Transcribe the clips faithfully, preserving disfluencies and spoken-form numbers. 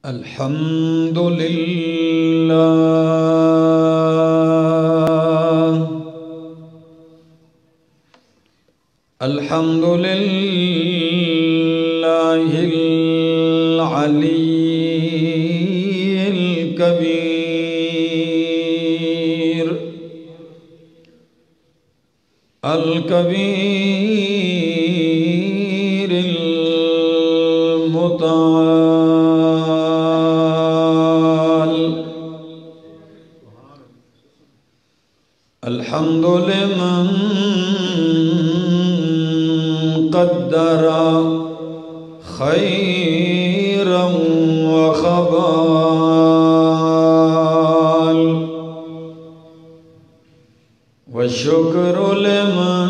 الحمد لله الحمد لله العلي الكبير الكبير المتعال الحمد لمن قدر خيرا وخبال والشكر لمن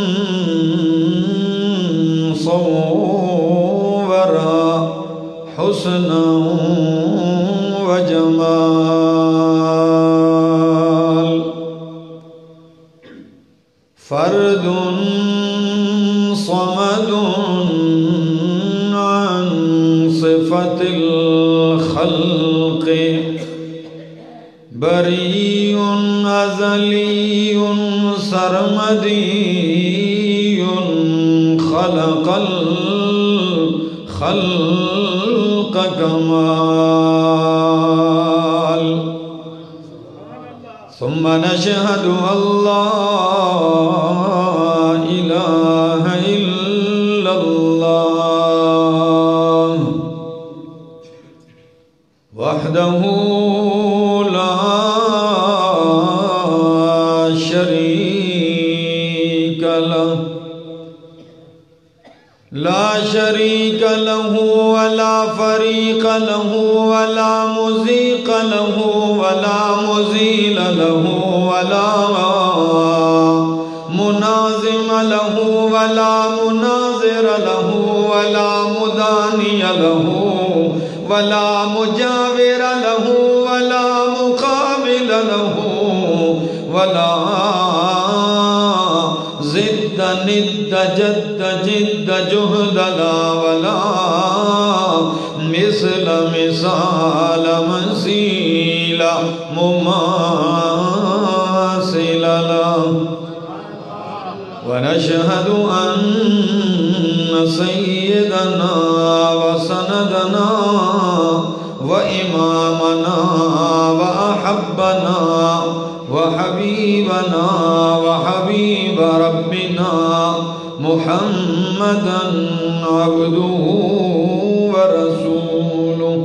صور حسنا وجمال فرد صمد عن صفة الخلق بريء أزلي سرمدي خلق الخلق كمال ثم نشهد أن لا إله إلا الله وحده لا شريك له لا شريك له ولا فريق له ولا مزيق له ولا مزيل له ولا منازم له ولا مناظر له ولا مداني له ولا مجاور له ولا مقابل له ولا ضد ند جد جد جهد لا ولا مثل مثال مثيل مماثل له ونشهد أن سيدنا وسندنا وإمامنا وأحبنا وحبيبنا وحبيب ربنا محمدًا عبده ورسوله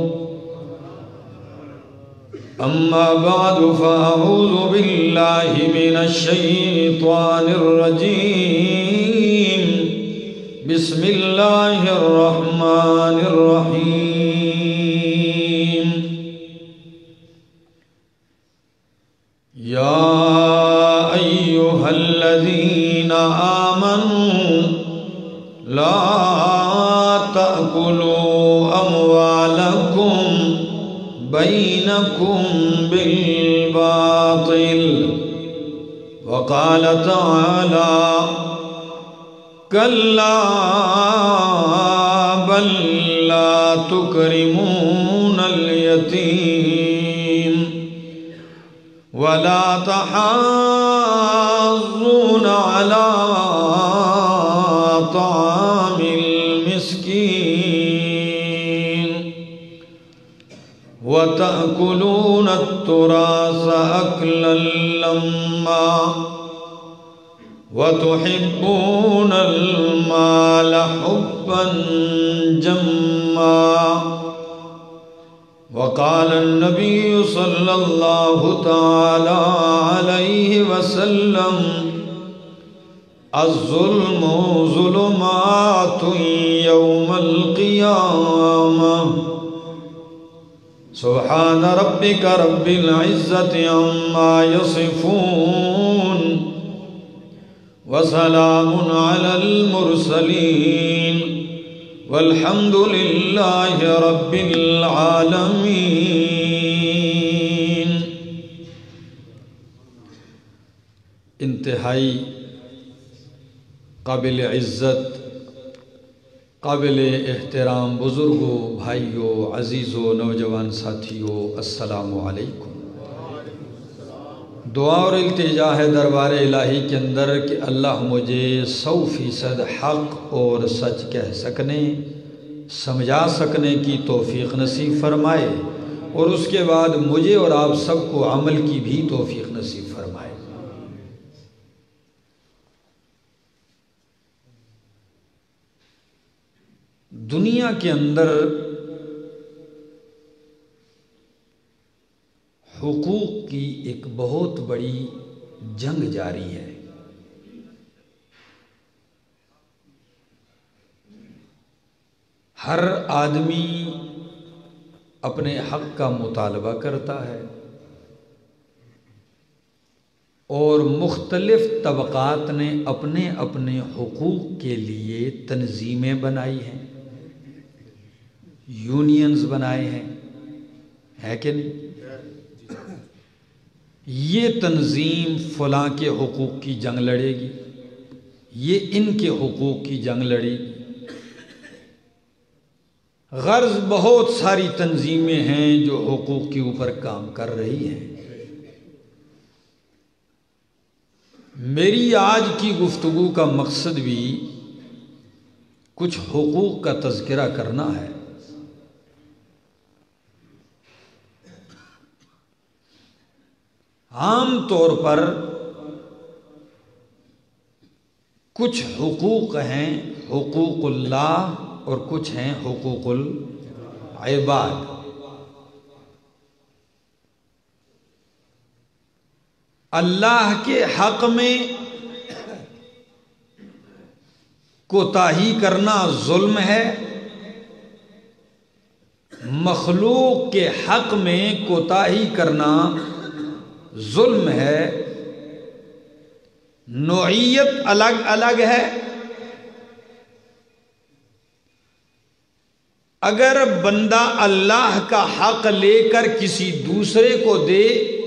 أما بعد فأعوذ بالله من الشيطان الرجيم بسم الله الرحمن الرحيم يا أيها الذين آمنوا لا تأكلوا أموالكم بينكم بالباطل وقال تعالى كلا بل لا تكرمون اليتيم ولا تحاضون على طعام المسكين وتأكلون التراث أكلا لما وتحبون المال حبا جما وقال النبي صلى الله تعالى عليه وسلم الظلم ظلمات يوم القيامة سبحان ربك رب العزة عما يصفون وسلام على المرسلين والحمد لله رب العالمين انتہائی قابل عزت قابل احترام بزرگوں، بھائیوں، عزیزوں، نوجوان ساتھیوں، السلام علیکم۔ دعا اور التجا ہے دربار الہی کے اندر کہ اللہ مجھے سو فیصد حق اور سچ کہہ سکنے، سمجھا سکنے کی توفیق نصیب فرمائے، اور اس کے بعد مجھے اور آپ سب کو عمل کی بھی توفیق نصیب فرمائے۔ دنیا کے اندر حقوق کی ایک بہت بڑی جنگ جاری ہے۔ ہر آدمی اپنے حق کا مطالبہ کرتا ہے، اور مختلف طبقات نے اپنے اپنے حقوق کے لیے تنظیمیں بنائی ہیں، یونینز بنائے ہیں، ہے کہ نہیں؟ یہ تنظیم فلاں کے حقوق کی جنگ لڑے گی، یہ ان کے حقوق کی جنگ لڑے گی۔ غرض بہت ساری تنظیمیں ہیں جو حقوق کے اوپر کام کر رہی ہیں۔ میری آج کی گفتگو کا مقصد بھی کچھ حقوق کا تذکرہ کرنا ہے۔ عام طور پر کچھ حقوق ہیں حقوق اللہ اور کچھ ہیں حقوق العباد۔ اللہ کے حق میں کوتاہی کرنا ظلم ہے، مخلوق کے حق میں کوتاہی کرنا ظلم ہے۔ نوعیت الگ الگ ہے۔ اگر بندہ اللہ کا حق لے کر کسی دوسرے کو دے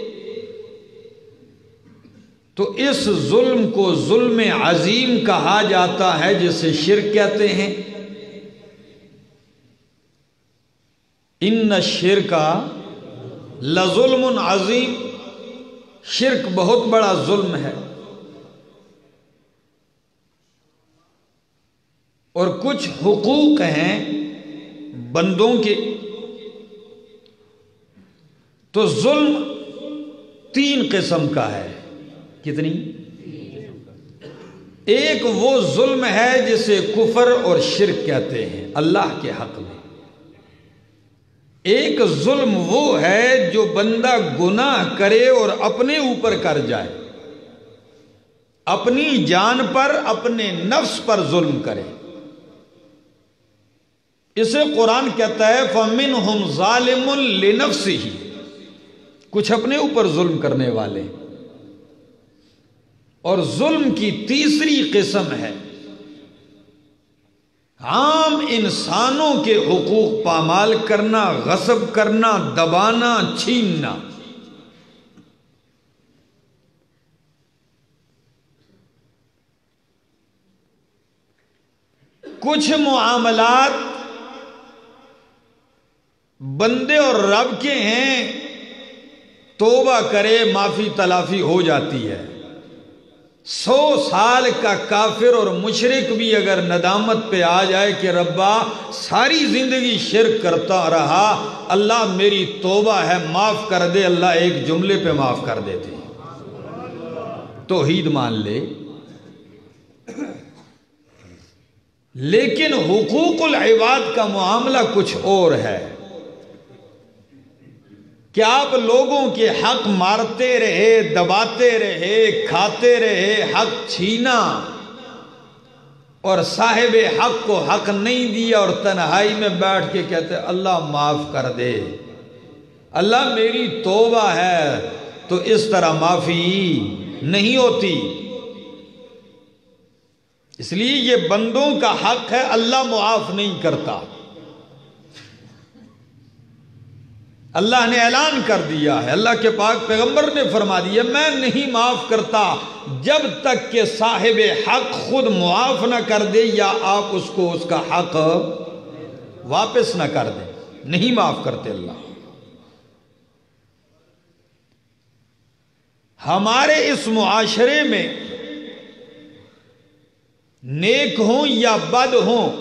تو اس ظلم کو ظلم عظیم کہا جاتا ہے، جسے شرک کہتے ہیں۔ ان الشرک لظلم عظیم، شرک بہت بڑا ظلم ہے۔ اور کچھ حقوق ہیں بندوں کے، تو ظلم تین قسم کا ہے۔ کتنی؟ ایک وہ ظلم ہے جسے کفر اور شرک کہتے ہیں اللہ کے حق میں۔ ایک ظلم وہ ہے جو بندہ گناہ کرے اور اپنے اوپر کر جائے، اپنی جان پر، اپنے نفس پر ظلم کرے۔ اسے قرآن کہتا ہے فَمِنْهُمْ ظَالِمٌ لِنَفْسِهِ، کچھ اپنے اوپر ظلم کرنے والے۔ اور ظلم کی تیسری قسم ہے عام انسانوں کے حقوق پامال کرنا، غصب کرنا، دبانا، چھیننا۔ کچھ معاملات بندے اور رب کے ہیں، توبہ کرے معافی تلافی ہو جاتی ہے۔ سو سال کا کافر اور مشرک بھی اگر ندامت پہ آ جائے کہ ربا ساری زندگی شرک کرتا رہا، اللہ میری توبہ ہے معاف کر دے، اللہ ایک جملے پہ معاف کر دیتے ہیں، توحید مان لے۔ لیکن حقوق العباد کا معاملہ کچھ اور ہے کہ آپ لوگوں کے حق مارتے رہے، دباتے رہے، کھاتے رہے، حق چھینا، اور صاحب حق کو حق نہیں دیا، اور تنہائی میں بیٹھ کے کہتے اللہ معاف کر دے، اللہ میری توبہ ہے، تو اس طرح معافی نہیں ہوتی۔ اس لیے یہ بندوں کا حق ہے، اللہ معاف نہیں کرتا۔ اللہ نے اعلان کر دیا ہے، اللہ کے پاک پیغمبر نے فرما دیا میں نہیں معاف کرتا جب تک کہ صاحب حق خود معاف نہ کر دے یا آپ اس کو اس کا حق واپس نہ کر دیں، نہیں معاف کرتے اللہ۔ ہمارے اس معاشرے میں نیک ہوں یا بد ہوں،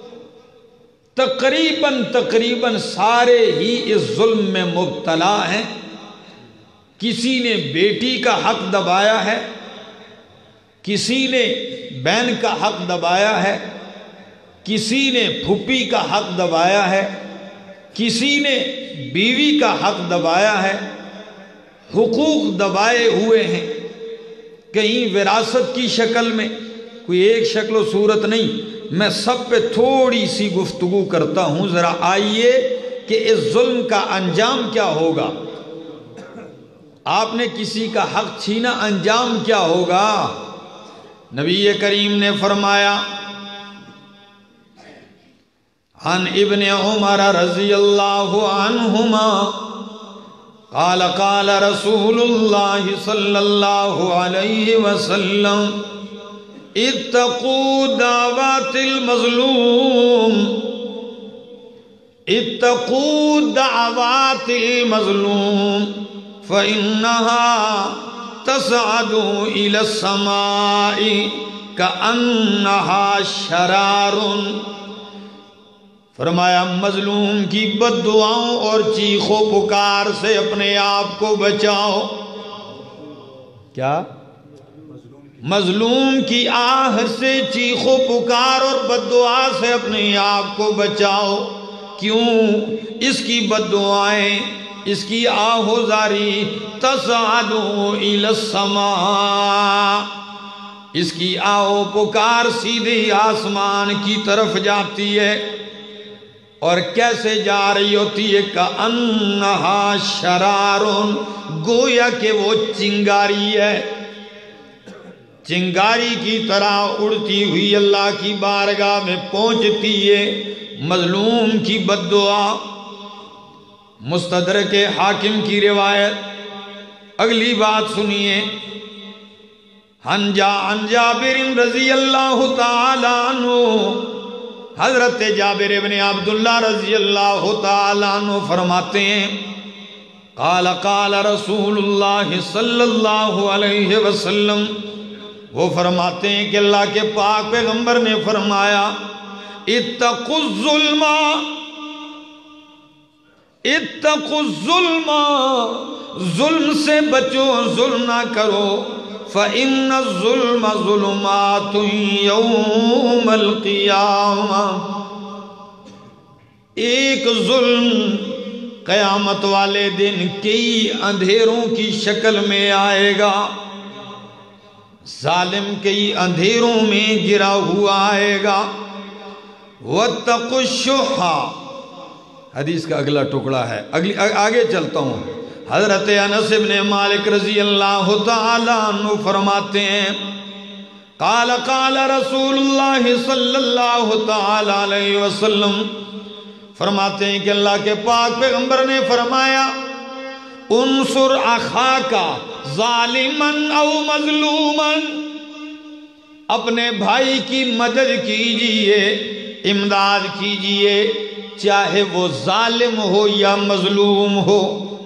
تقریباً تقریباً سارے ہی اس ظلم میں مبتلا ہیں۔ کسی نے بیٹی کا حق دبایا ہے، کسی نے بہن کا حق دبایا ہے، کسی نے پھوپھی کا حق دبایا ہے، کسی نے بیوی کا حق دبایا ہے، حقوق دبائے ہوئے ہیں، کہیں وراثت کی شکل میں، کوئی ایک شکل و صورت نہیں، میں سب پہ تھوڑی سی گفتگو کرتا ہوں، ذرا آئیے کہ اس ظلم کا انجام کیا ہوگا۔ آپ نے کسی کا حق چھینا، انجام کیا ہوگا؟ نبی کریم نے فرمایا عن ابن عمر رضی اللہ عنہما قال قال رسول اللہ صلی اللہ علیہ وسلم اتقوا دعوات المظلوم اتقوا دعوات المظلوم فإنها تصعد إلى السماء كأنها شرار۔ فرمایا مظلوم کی بد دعاؤں اور چیخ و پکار سے اپنے آپ کو بچاؤ۔ کیا؟ مظلوم کی آہ سے، چیخ و پکار اور بد دعا سے اپنے آپ کو بچاؤ۔ کیوں؟ اس کی بد دعائیں، اس کی آہ و زاری تصعد الی السماء، اس کی آہ و پکار سیدھے آسمان کی طرف جاتی ہے، اور کیسے جا رہی ہوتی ہے؟ کأنہا شرارٌ، گویا کہ وہ چنگاری ہے، چنگاری کی طرح اڑتی ہوئی اللہ کی بارگاہ میں پہنچتی ہے۔ مظلوم کی بد دعا، مستدرک حاکم کی روایت۔ اگلی بات سنیے، عن جابر رضی اللہ تعالی عنہ، حضرت جابر ابن عبداللہ رضی اللہ تعالی عنہ فرماتے ہیں قال قال رسول اللہ صلی اللہ علیہ وسلم، وہ فرماتے ہیں کہ اللہ کے پاک پیغمبر نے فرمایا اتقوا الظلم اتقوا الظلم، ظلم سے بچو، ظلم نہ کرو۔ فَإِنَّ الظُّلْمَ ظُلُمَاتٌ يَوْمَ الْقِيَامَةِ، ایک ظلم قیامت والے دن کئی اندھیروں کی شکل میں آئے گا، ظالم کئی اندھیروں میں گرا ہوا آئے گا۔ وَاتَّقُوا الشُّحَّ، حدیث کا اگلا ٹکڑا ہے، اگلی آگے چلتا ہوں۔ حضرت انس بن مالک رضی اللہ تعالی عنہ فرماتے ہیں قال قال رسول اللہ صلی اللہ تعالی علیہ وسلم، فرماتے ہیں کہ اللہ کے پاک پیغمبر نے فرمایا انصر اخاک ظالما او مظلوما، اپنے بھائی کی مدد کیجئے، امداد کیجئے، چاہے وہ ظالم ہو یا مظلوم ہو۔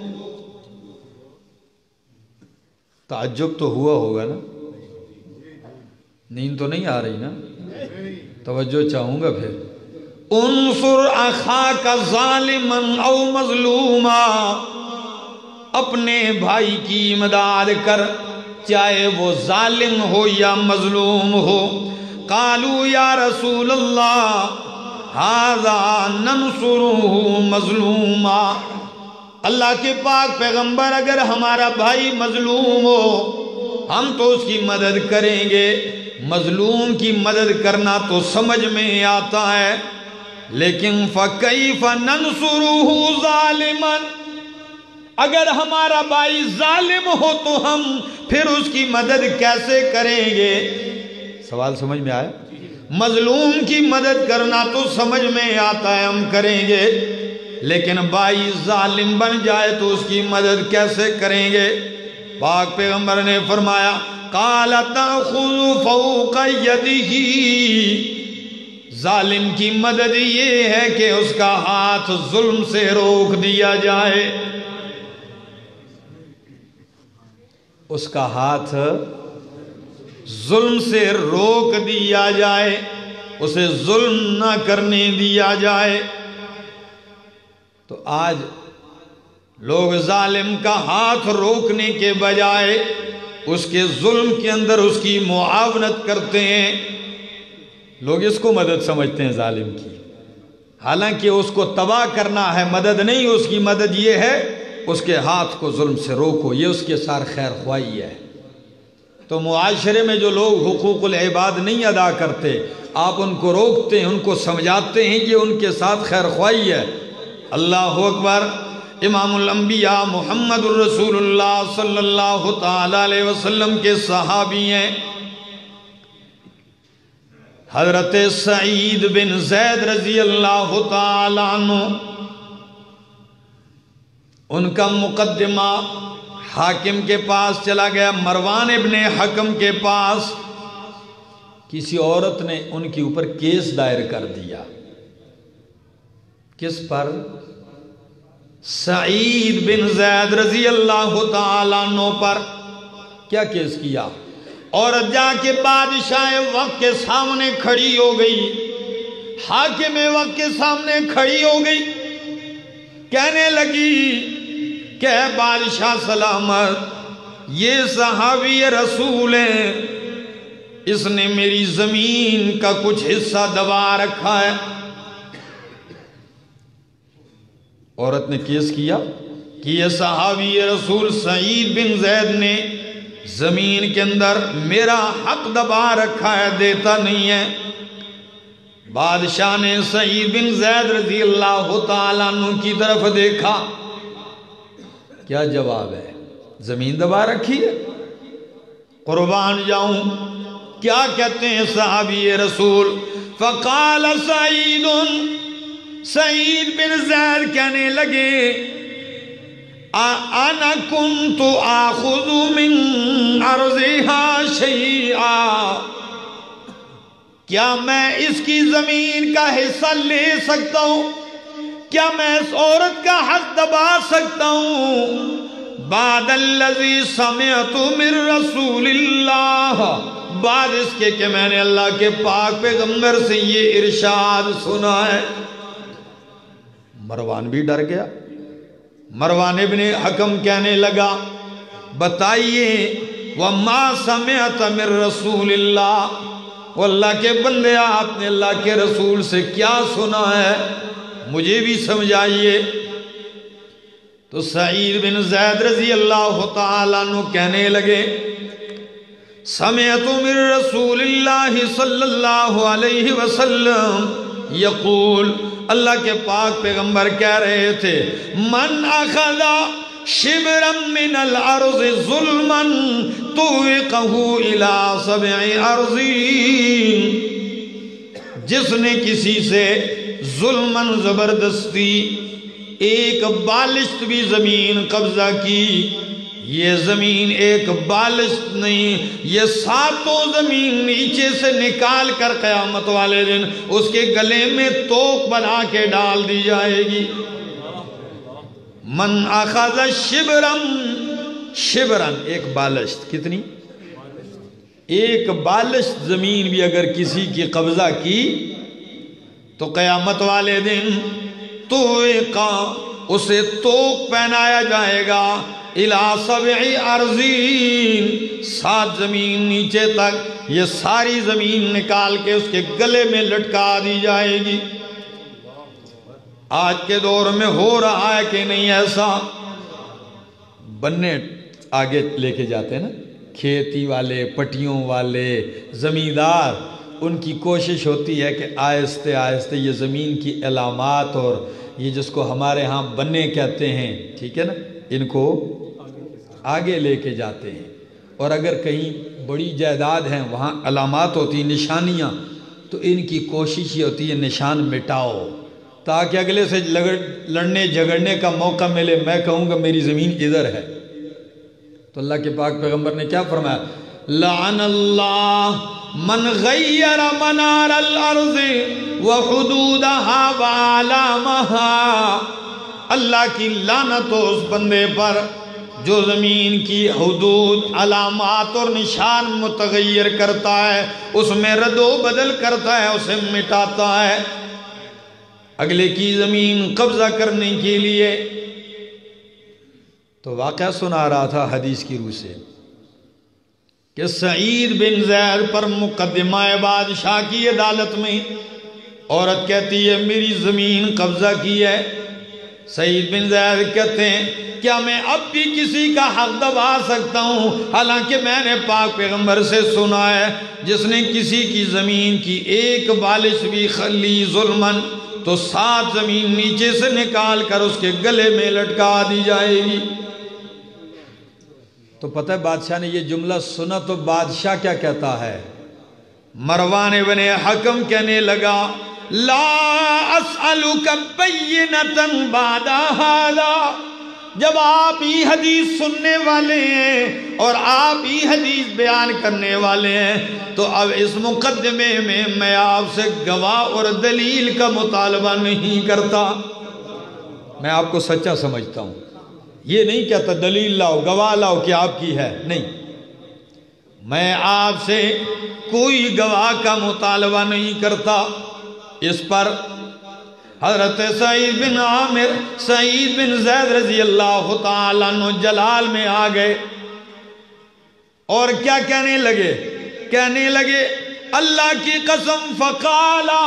تعجب تو ہوا ہوگا نا، نیند تو نہیں آ رہی نا، توجہ چاہوں گا پھر۔ انصر اخاک ظالما او مظلوما، اپنے بھائی کی امداد کر، چاہے وہ ظالم ہو یا مظلوم ہو۔ قالوا یا رسول اللہ ھذا ننصرہ مظلوما، اللہ کے پاک پیغمبر اگر ہمارا بھائی مظلوم ہو ہم تو اس کی مدد کریں گے۔ مظلوم کی مدد کرنا تو سمجھ میں آتا ہے، لیکن فَكَيْفَ نَنْصُرُهُ ظَالِمًا، اگر ہمارا بھائی ظالم ہو تو ہم پھر اس کی مدد کیسے کریں گے؟ سوال سمجھ میں آیا؟ مظلوم کی مدد کرنا تو سمجھ میں آتا ہے، ہم کریں گے، لیکن بھائی ظالم بن جائے تو اس کی مدد کیسے کریں گے؟ پاک پیغمبر نے فرمایا قال تأخذ فوق یدہ، ظالم کی مدد یہ ہے کہ اس کا ہاتھ ظلم سے روک دیا جائے، اس کا ہاتھ ظلم سے روک دیا جائے، اسے ظلم نہ کرنے دیا جائے۔ تو آج لوگ ظالم کا ہاتھ روکنے کے بجائے اس کے ظلم کے اندر اس کی معاونت کرتے ہیں۔ لوگ اس کو مدد سمجھتے ہیں ظالم کی، حالانکہ اس کو تباہ کرنا ہے، مدد نہیں، اس کی مدد یہ ہے اس کے ہاتھ کو ظلم سے روکو، یہ اس کے ساتھ خیر خواہی ہے۔ تو معاشرے میں جو لوگ حقوق العباد نہیں ادا کرتے، آپ ان کو روکتے ہیں، ان کو سمجھاتے ہیں کہ ان کے ساتھ خیر خواہی ہے۔ اللہ اکبر۔ امام الانبیاء محمد الرسول اللہ صلی اللہ تعالی علیہ وسلم کے صحابی ہیں حضرت سعید بن زید رضی اللہ تعالی عنہ۔ ان کا مقدمہ حاکم کے پاس چلا گیا، مروان ابن حکم کے پاس۔ کسی عورت نے ان کے اوپر کیس دائر کر دیا۔ کس پر؟ سعید بن زید رضی اللہ تعالیٰ عنہ پر۔ کیا کیس کیا؟ عورت جا کے بادشاہ وقت کے سامنے کھڑی ہو گئی، حاکم وقت کے سامنے کھڑی ہو گئی، کہنے لگی کہ اے بادشاہ سلامت، یہ صحابی رسول ہے، اس نے میری زمین کا کچھ حصہ دبا رکھا ہے۔ عورت نے کیس کیا کہ یہ صحابی رسول سعید بن زید نے زمین کے اندر میرا حق دبا رکھا ہے، دیتا نہیں ہے۔ بادشاہ نے سعید بن زید رضی اللہ تعالیٰ عنہ کی طرف دیکھا، کیا جواب ہے؟ زمین دبا رکھی ہے؟ قربان جاؤں، کیا کہتے ہیں صحابی رسول؟ فقال سعید، سعید بن زید کہنے لگے انا کنت آخذ من ارضها شیئا، کیا میں اس کی زمین کا حصہ لے سکتا ہوں؟ کیا میں اس عورت کا حق دبا سکتا ہوں؟ بعد الذی سمعت من رسول اللہ، بعد اس کے کہ میں نے اللہ کے پاک پیغمبر سے یہ ارشاد سنا ہے۔ مروان بھی ڈر گیا۔ مروان ابن حکم کہنے لگا بتائیے وَمَا سَمِعْتَ مِن رَسُولِ اللَّهِ، واللہ کے بندے آپ نے اللہ کے رسول سے کیا سنا ہے، مجھے بھی سمجھائیے۔ تو سعید بن زید رضی اللہ تعالیٰ عنہ کہنے لگے سمعت من رسول اللہ صلی اللہ علیہ وسلم یقول، اللہ کے پاک پیغمبر کہہ رہے تھے من اخذ شبرا من الارض ظلما طوقه الى سبع ارضین، جس نے کسی سے ظلماً زبردستی ایک بالشت بھی زمین قبضہ کی، یہ زمین ایک بالشت نہیں، یہ ساتوں زمین نیچے سے نکال کر قیامت والے دن اس کے گلے میں توق بنا کے ڈال دی جائے گی۔ من اخذ شبرم، شبرن ایک بالشت، کتنی؟ ایک بالشت زمین بھی اگر کسی کی قبضہ کی تو قیامت والے دن تو اسے توق پہنایا جائے گا اِلَى سَبْعِ ارضین، سات زمین نیچے تک، یہ ساری زمین نکال کے اس کے گلے میں لٹکا دی جائے گی۔ آج کے دور میں ہو رہا ہے کہ نہیں ایسا؟ بننے آگے لے کے جاتے ہیں نا، کھیتی والے، پٹیوں والے، زمیندار، ان کی کوشش ہوتی ہے کہ آہستہ آہستہ یہ زمین کی علامات اور یہ جس کو ہمارے ہاں بننے کہتے ہیں، ٹھیک ہے نا، ان کو آگے لے کے جاتے ہیں۔ اور اگر کہیں بڑی جائیداد ہیں وہاں علامات ہوتی ہیں، نشانیاں، تو ان کی کوشش یہ ہوتی ہے نشان مٹاؤ، تاکہ اگلے سے لڑنے جھگڑنے کا موقع ملے، میں کہوں گا میری زمین ادھر ہے۔ تو اللہ کے پاک پیغمبر نے کیا فرمایا؟ لعن اللہ من غیر منار الارض وحدودها وعلامها، اللہ کی لعنت ہو اس بندے پر جو زمین کی حدود، علامات اور نشان متغیر کرتا ہے، اس میں رد و بدل کرتا ہے، اسے مٹاتا ہے اگلے کی زمین قبضہ کرنے کے لیے۔ تو واقعہ سنا رہا تھا حدیث کی روح سے کہ سعید بن زید پر مقدمہ بادشاہ کی عدالت میں عورت کہتی ہے میری زمین قبضہ کی ہے۔ سعید بن زید کہتے ہیں کیا میں اب بھی کسی کا حق دبا سکتا ہوں؟ حالانکہ میں نے پاک پیغمبر سے سنا ہے جس نے کسی کی زمین کی ایک بالش بھی خلی ظلمن تو سات زمین نیچے سے نکال کر اس کے گلے میں لٹکا دی جائے گی۔ تو پتہ ہے بادشاہ نے یہ جملہ سنا تو بادشاہ کیا کہتا ہے؟ مروان بن حکم کہنے لگا لا اسألک بینۃ بعد ھذا، جب آپ ہی حدیث سننے والے ہیں اور آپ ہی حدیث بیان کرنے والے ہیں تو اب اس مقدمے میں میں آپ سے گواہ اور دلیل کا مطالبہ نہیں کرتا، میں آپ کو سچا سمجھتا ہوں۔ یہ نہیں کہتا دلیل لاؤ گواہ لاؤ کہ آپ کی ہے، نہیں، میں آپ سے کوئی گواہ کا مطالبہ نہیں کرتا۔ اس پر حضرت سعید بن عامر سعید بن زید رضی اللہ تعالیٰ عنہ جلال میں آ گئے اور کیا کہنے لگے؟ کہنے لگے اللہ کی قسم فقالا،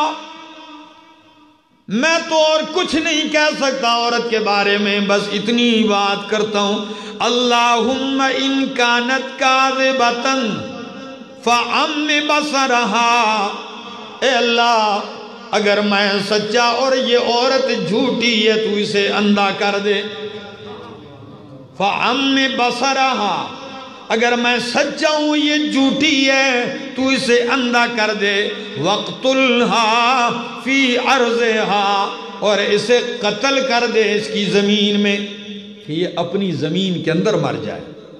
میں تو اور کچھ نہیں کہہ سکتا عورت کے بارے میں، بس اتنی بات کرتا ہوں اللہم ان کانت کاذبۃ فعم بصرہا، اے اللہ اگر میں سچا اور یہ عورت جھوٹی ہے تو اسے اندھا کر دے۔ فعم بصرہا، اگر میں سچا ہوں یہ جھوٹی ہے تو اسے اندھا کر دے۔ وقتلھا فی ارضھا، اور اسے قتل کر دے اس کی زمین میں کہ یہ اپنی زمین کے اندر مر جائے۔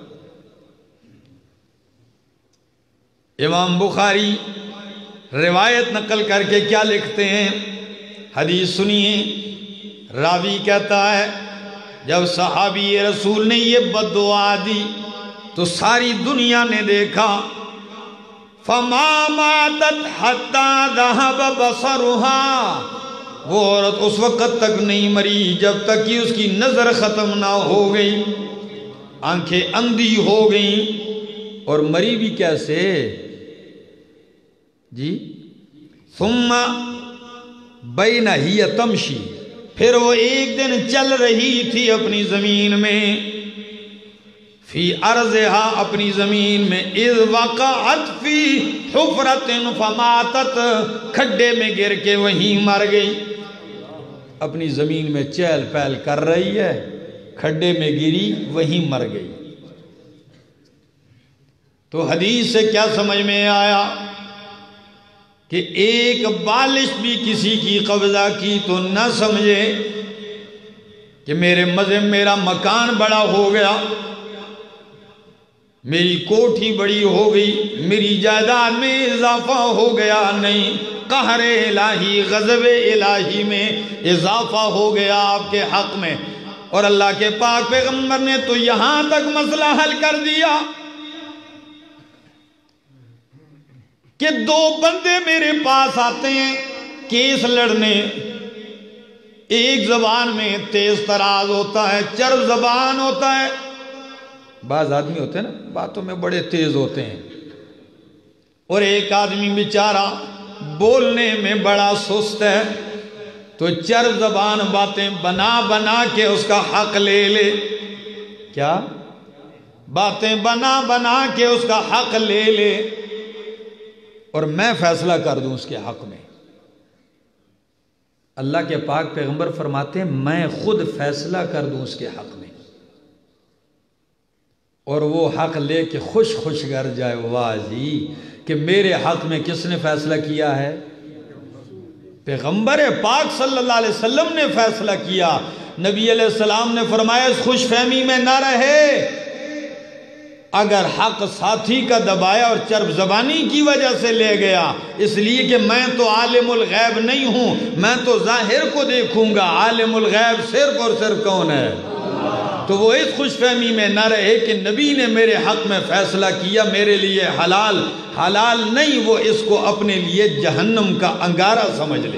امام بخاری روایت نقل کر کے کیا لکھتے ہیں؟ حدیث سنیے، راوی کہتا ہے جب صحابی رسول نے یہ بد دعا دی تو ساری دنیا نے دیکھا فما ماتت حتی ذہب بصرها، وہ عورت اس وقت تک نہیں مری جب تک کہ اس کی نظر ختم نہ ہو گئی، آنکھیں اندھی ہو گئیں، اور مری بھی کیسے جی؟ ثم بین ہی تمشی، پھر وہ ایک دن چل رہی تھی اپنی زمین میں، فی ارضھا، اپنی زمین میں، اذ وقعت فی حفرۃ فماتت، کھڈے میں گر کے وہیں مر گئی۔ اپنی زمین میں چہل پہل کر رہی ہے، کھڈے میں گری وہیں مر گئی۔ تو حدیث سے کیا سمجھ میں آیا کہ ایک بالش بھی کسی کی قبضہ کی تو نہ سمجھے کہ میرے مزے میرا مکان بڑا ہو گیا، میری کوٹھی بڑی ہو گئی، میری جائیداد میں اضافہ ہو گیا، نہیں، قہر الہی غضب الہی میں اضافہ ہو گیا آپ کے حق میں۔ اور اللہ کے پاک پیغمبر نے تو یہاں تک مسئلہ حل کر دیا کہ دو بندے میرے پاس آتے ہیں کیس لڑنے، ایک زبان میں تیز تراز ہوتا ہے، چرب زبان ہوتا ہے، بعض آدمی ہوتے ہیں نا باتوں میں بڑے تیز ہوتے ہیں، اور ایک آدمی بیچارہ بولنے میں بڑا سست ہے، تو چرب زبان باتیں بنا بنا کے اس کا حق لے لے، کیا باتیں بنا بنا کے اس کا حق لے لے، اور میں فیصلہ کر دوں اس کے حق میں۔ اللہ کے پاک پیغمبر فرماتے ہیں میں خود فیصلہ کر دوں اس کے حق میں، اور وہ حق لے کے خوش خوش گھر جائے، واہ جی کہ میرے حق میں کس نے فیصلہ کیا ہے؟ پیغمبر پاک صلی اللہ علیہ وسلم نے فیصلہ کیا، نبی علیہ السلام نے فرمایا اس خوش فہمی میں نہ رہے، اگر حق ساتھی کا دبایا اور چرب زبانی کی وجہ سے لے گیا، اس لیے کہ میں تو عالم الغیب نہیں ہوں، میں تو ظاہر کو دیکھوں گا، عالم الغیب صرف اور صرف کون ہے؟ تو وہ اس خوش فہمی میں نہ رہے کہ نبی نے میرے حق میں فیصلہ کیا، میرے لیے حلال حلال نہیں، وہ اس کو اپنے لیے جہنم کا انگارہ سمجھ لے۔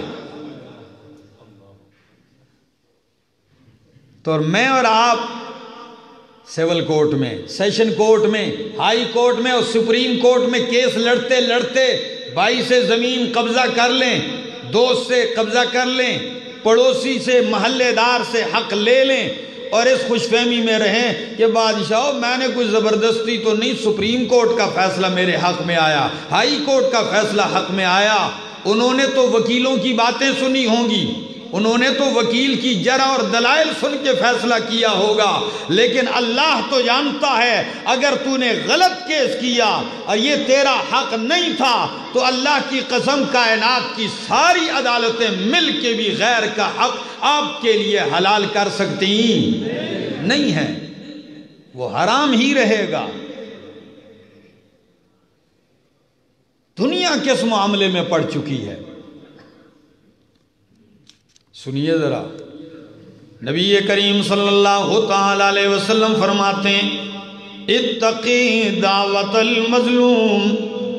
تو اور میں اور آپ سیول کورٹ میں، سیشن کورٹ میں، ہائی کورٹ میں اور سپریم کورٹ میں کیس لڑتے لڑتے بھائی سے زمین قبضہ کر لیں، دوست سے قبضہ کر لیں، پڑوسی سے، محلے دار سے حق لے لیں، اور اس خوش فہمی میں رہیں کہ بادشاہ میں نے کوئی زبردستی تو نہیں، سپریم کورٹ کا فیصلہ میرے حق میں آیا، ہائی کورٹ کا فیصلہ حق میں آیا، انہوں نے تو وکیلوں کی باتیں سنی ہوں گی، انہوں نے تو وکیل کی جرح اور دلائل سن کے فیصلہ کیا ہوگا، لیکن اللہ تو جانتا ہے اگر تو نے غلط کیس کیا اور یہ تیرا حق نہیں تھا تو اللہ کی قسم کائنات کی ساری عدالتیں مل کے بھی غیر کا حق آپ کے لیے حلال کر سکتی نہیں ہیں، وہ حرام ہی رہے گا۔ دنیا کس معاملے میں پڑ چکی ہے؟ سنیے ذرا، نبی کریم صلی اللہ تعالی علیہ وسلم فرماتے ہیں اتقی دعوت المظلوم،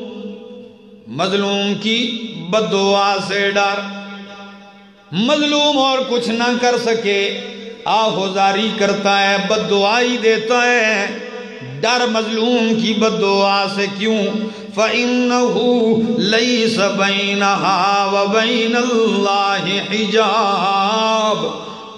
مظلوم کی بد دعا سے ڈر، مظلوم اور کچھ نہ کر سکے، آہوزاری کرتا ہے، بد دعائی دیتا ہے، ڈر مظلوم کی بد دعا سے، کیوں؟ فَإِنَّهُ لَيْسَ بَيْنَهَا وَبَيْنَ اللَّهِ حِجَابٌ،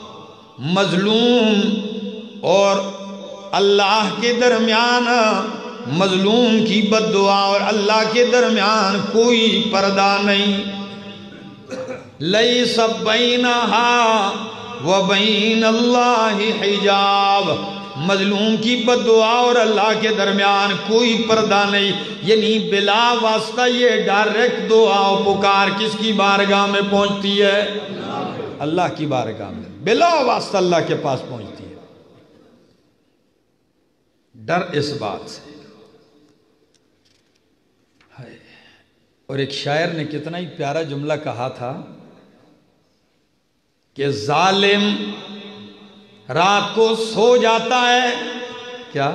مظلوم اور اللہ کے درمیان، مظلوم کی بد دعا اور اللہ کے درمیان کوئی پردہ نہیں۔ لَيْسَ بَيْنَهَا وَبَيْنَ اللَّهِ حِجَابٌ، مظلوم کی بد دعا اور اللہ کے درمیان کوئی پردہ نہیں، یعنی بلا واسطہ یہ ڈائریکٹ دعا و پکار کس کی بارگاہ میں پہنچتی ہے؟ اللہ کی بارگاہ میں، بلا واسطہ اللہ کے پاس پہنچتی ہے۔ ڈر اس بات سے۔ اور ایک شاعر نے کتنا ہی پیارا جملہ کہا تھا کہ ظالم رات کو سو جاتا ہے، کیا؟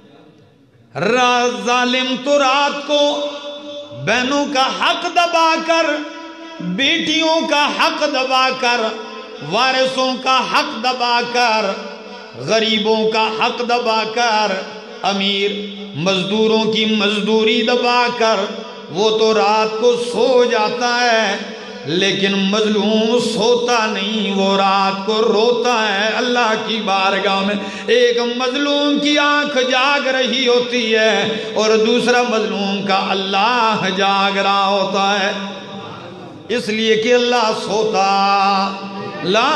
ظالم تو رات کو بہنوں کا حق دبا کر، بیٹیوں کا حق دبا کر، وارثوں کا حق دبا کر، غریبوں کا حق دبا کر، امیر مزدوروں کی مزدوری دبا کر، وہ تو رات کو سو جاتا ہے، لیکن مظلوم سوتا نہیں، وہ رات کو روتا ہے اللہ کی بارگاہ میں۔ ایک مظلوم کی آنکھ جاگ رہی ہوتی ہے اور دوسرا مظلوم کا اللہ جاگ رہا ہوتا ہے، اس لیے کہ اللہ سوتا لا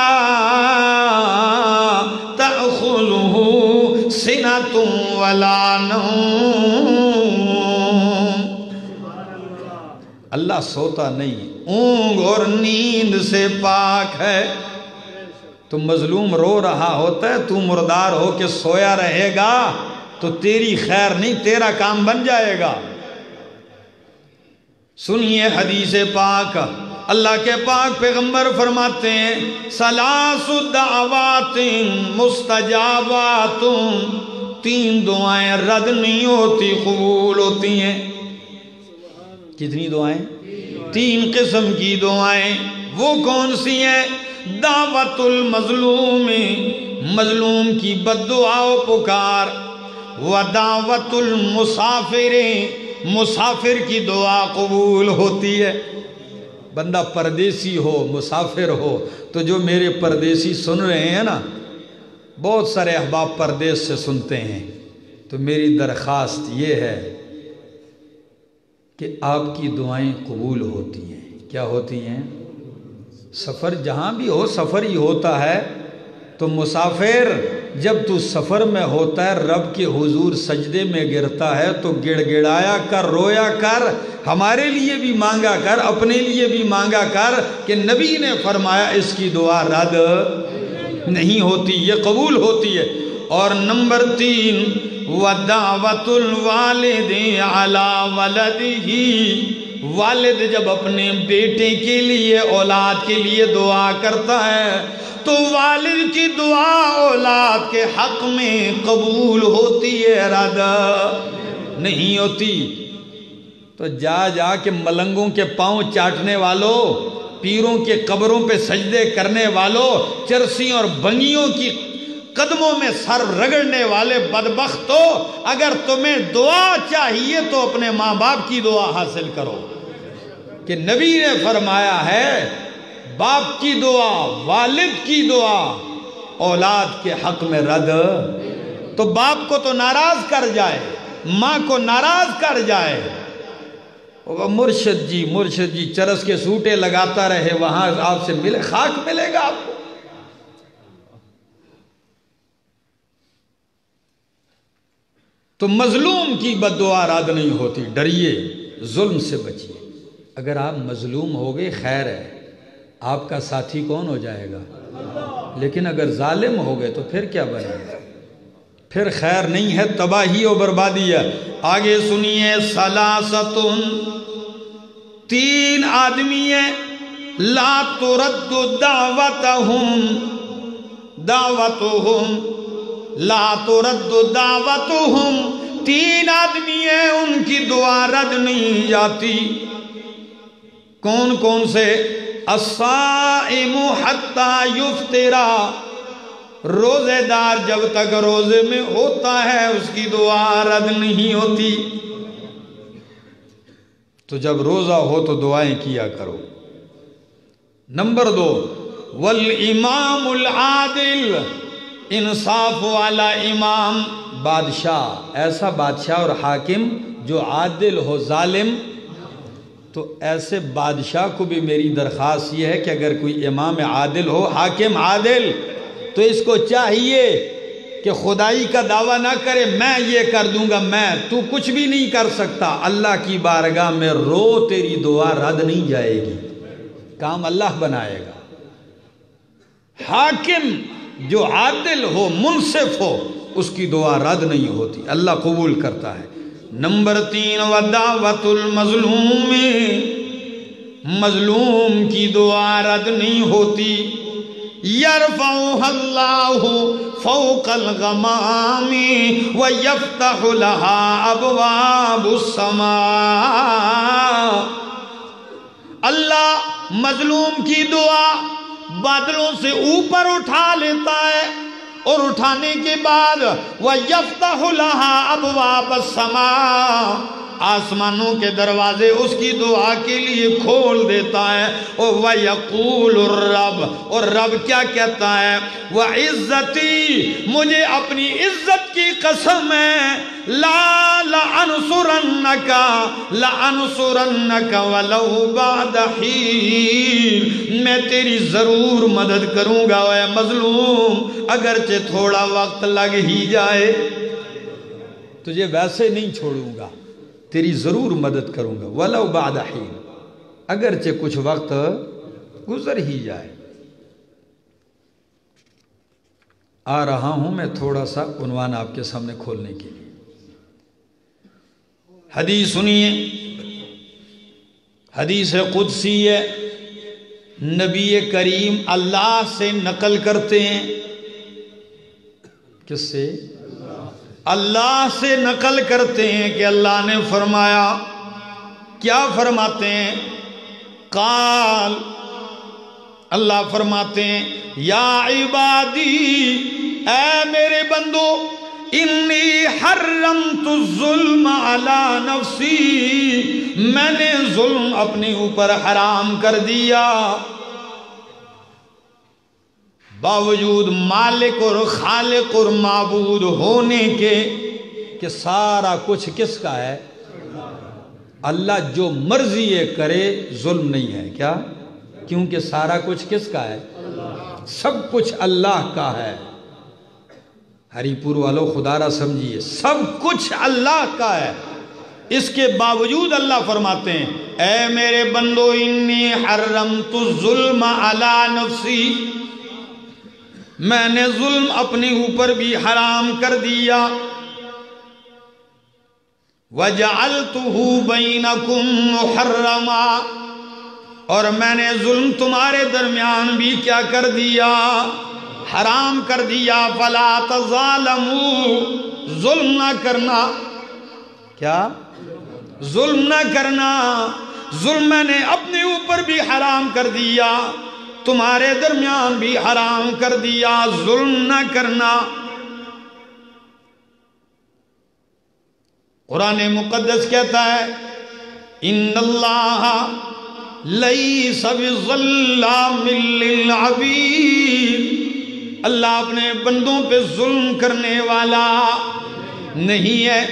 تأخذہ سنۃ ولا نوم، اللہ سوتا نہیں، اونگ اور نیند سے پاک ہے۔ تو مظلوم رو رہا ہوتا ہے، تو مردار ہو کے سویا رہے گا تو تیری خیر نہیں، تیرا کام بن جائے گا۔ سنیے حدیث پاک، اللہ کے پاک پیغمبر فرماتے ہیں ثلاث دعوات مستجابات، تین دعائیں رد نہیں ہوتی، قبول ہوتی ہیں۔ کتنی دعائیں؟ تین قسم کی دعائیں۔ وہ کون سی ہیں؟ دعوت المظلوم، مظلوم کی بد دعا و پکار، و دعوت المسافر، مسافر کی دعا قبول ہوتی ہے۔ بندہ پردیسی ہو، مسافر ہو، تو جو میرے پردیسی سن رہے ہیں نا، بہت سارے احباب پردیس سے سنتے ہیں، تو میری درخواست یہ ہے کہ آپ کی دعائیں قبول ہوتی ہیں۔ کیا ہوتی ہیں؟ سفر جہاں بھی ہو، سفر ہی ہوتا ہے، تو مسافر جب تو سفر میں ہوتا ہے، رب کے حضور سجدے میں گرتا ہے تو گڑ گڑایا کر، رویا کر ہمارے لیے بھی مانگا کر، اپنے لیے بھی مانگا کر کہ نبی نے فرمایا اس کی دعا رد نہیں ہوتی، یہ قبول ہوتی ہے۔ اور نمبر تین، وَدَعْوَةُ الْوَالِدِ عَلَى وَلَدِهِ، والد جب اپنے بیٹے کے لیے، اولاد کے لیے دعا کرتا ہے تو والد کی دعا اولاد کے حق میں قبول ہوتی ہے، رد نہیں ہوتی۔ تو جا جا کے ملنگوں کے پاؤں چاٹنے والوں، پیروں کے قبروں پہ سجدے کرنے والوں، چرسیوں اور بنگیوں کی قدموں میں سر رگڑنے والے بدبختو، اگر تمہیں دعا چاہیے تو اپنے ماں باپ کی دعا حاصل کرو، کہ نبی نے فرمایا ہے باپ کی دعا، والد کی دعا اولاد کے حق میں رد۔ تو باپ کو تو ناراض کر جائے، ماں کو ناراض کر جائے، وہ مرشد جی مرشد جی چرس کے سوٹے لگاتا رہے، وہاں آپ سے ملے، خاک ملے گا آپ کو۔ تو مظلوم کی بد دعا رد نہیں ہوتی، ڈریے، ظلم سے بچیے۔ اگر آپ مظلوم ہو گئے خیر ہے، آپ کا ساتھی کون ہو جائے گا؟ لیکن اگر ظالم ہو گئے تو پھر کیا بنے گا؟ پھر خیر نہیں ہے، تباہی و بربادی ہے۔ آگے سنیے، سلاستن، تین آدمی ہیں، لا ترد دعوتہم دعوتہم لا ترد دعوتہم، تین آدمی ہیں ان کی دعا رد نہیں جاتی۔ کون کون سے؟ الصائم حتی یفطرا، روزے دار جب تک روزے میں ہوتا ہے اس کی دعا رد نہیں ہوتی۔ تو جب روزہ ہو تو دعائیں کیا کرو۔ نمبر دو، والامام العادل، انصاف والا امام، بادشاہ، ایسا بادشاہ اور حاکم جو عادل ہو، ظالم۔ تو ایسے بادشاہ کو بھی میری درخواست یہ ہے کہ اگر کوئی امام عادل ہو، حاکم عادل، تو اس کو چاہیے کہ خدائی کا دعویٰ نہ کرے میں یہ کر دوں گا، میں تو کچھ بھی نہیں کر سکتا، اللہ کی بارگاہ میں رو، تیری دعا رد نہیں جائے گی، کام اللہ بنائے گا۔ حاکم جو عادل ہو، منصف ہو، اس کی دعا رد نہیں ہوتی، اللہ قبول کرتا ہے۔ نمبر تین، ودعوت المظلوم، مظلوم کی دعا رد نہیں ہوتی۔ یرفعها اللہ فوق الغمام ویفتح لها ابواب السماء، اللہ مظلوم کی دعا بادلوں سے اوپر اٹھا لیتا ہے، اور اٹھانے کے بعد وَيَفْتَحُ لَهَا أَبْوَابَ السَّمَاءِ، آسمانوں کے دروازے اس کی دعا کے لیے کھول دیتا ہے۔ اور وَيَقُولُ الرَّبُ، اور رب کیا کہتا ہے؟ وَعِزَّتِي، مجھے اپنی عزت کی قسم ہے، لَا لَأَنْصُرَنَّكَ لَأَنْصُرَنَّكَ وَلَوْ بَعْدَ حِينٍ، میں تیری ضرور مدد کروں گا اے مظلوم، اگرچہ تھوڑا وقت لگ ہی جائے، تجھے ویسے نہیں چھوڑوں گا، تیری ضرور مدد کروں گا، وَلَوْ بَعْدَ حِينٍ، اگرچہ کچھ وقت گزر ہی جائے۔ آ رہا ہوں میں تھوڑا سا عنوان آپ کے سامنے کھولنے کے لیے۔ حدیث سنیے، حدیث قدسی ہے، نبی کریم اللہ سے نقل کرتے ہیں۔ کس سے؟ اللہ سے نقل کرتے ہیں کہ اللہ نے فرمایا، کیا فرماتے ہیں؟ قال، اللہ فرماتے ہیں، یا عبادی، اے میرے بندو، انی حرمت الظلم علی نفسی، میں نے ظلم اپنے اوپر حرام کر دیا۔ باوجود مالک اور خالق اور معبود ہونے کے کہ سارا کچھ کس کا ہے؟ اللہ جو مرضی یہ کرے ظلم نہیں ہے، کیا؟ کیونکہ سارا کچھ کس کا ہے؟ سب کچھ اللہ کا ہے۔ ہری پور والوں خدا را سمجھیے، سب کچھ اللہ کا ہے۔ اس کے باوجود اللہ فرماتے ہیں اے میرے بندو انی حرمت الظلم علی نفسی، میں نے ظلم اپنے اوپر بھی حرام کر دیا، وجعلتہ بینکم محرما، اور میں نے ظلم تمہارے درمیان بھی کیا کر دیا، حرام کر دیا، فلا تظالموا، ظلم نہ کرنا، کیا ظلم نہ کرنا، ظلم میں نے اپنے اوپر بھی حرام کر دیا، تمہارے درمیان بھی حرام کر دیا، ظلم نہ کرنا۔ قرآن مقدس کہتا ہے ان اللہ لیس بظلام للعبید، اللہ اپنے بندوں پہ ظلم کرنے والا نہیں ہے۔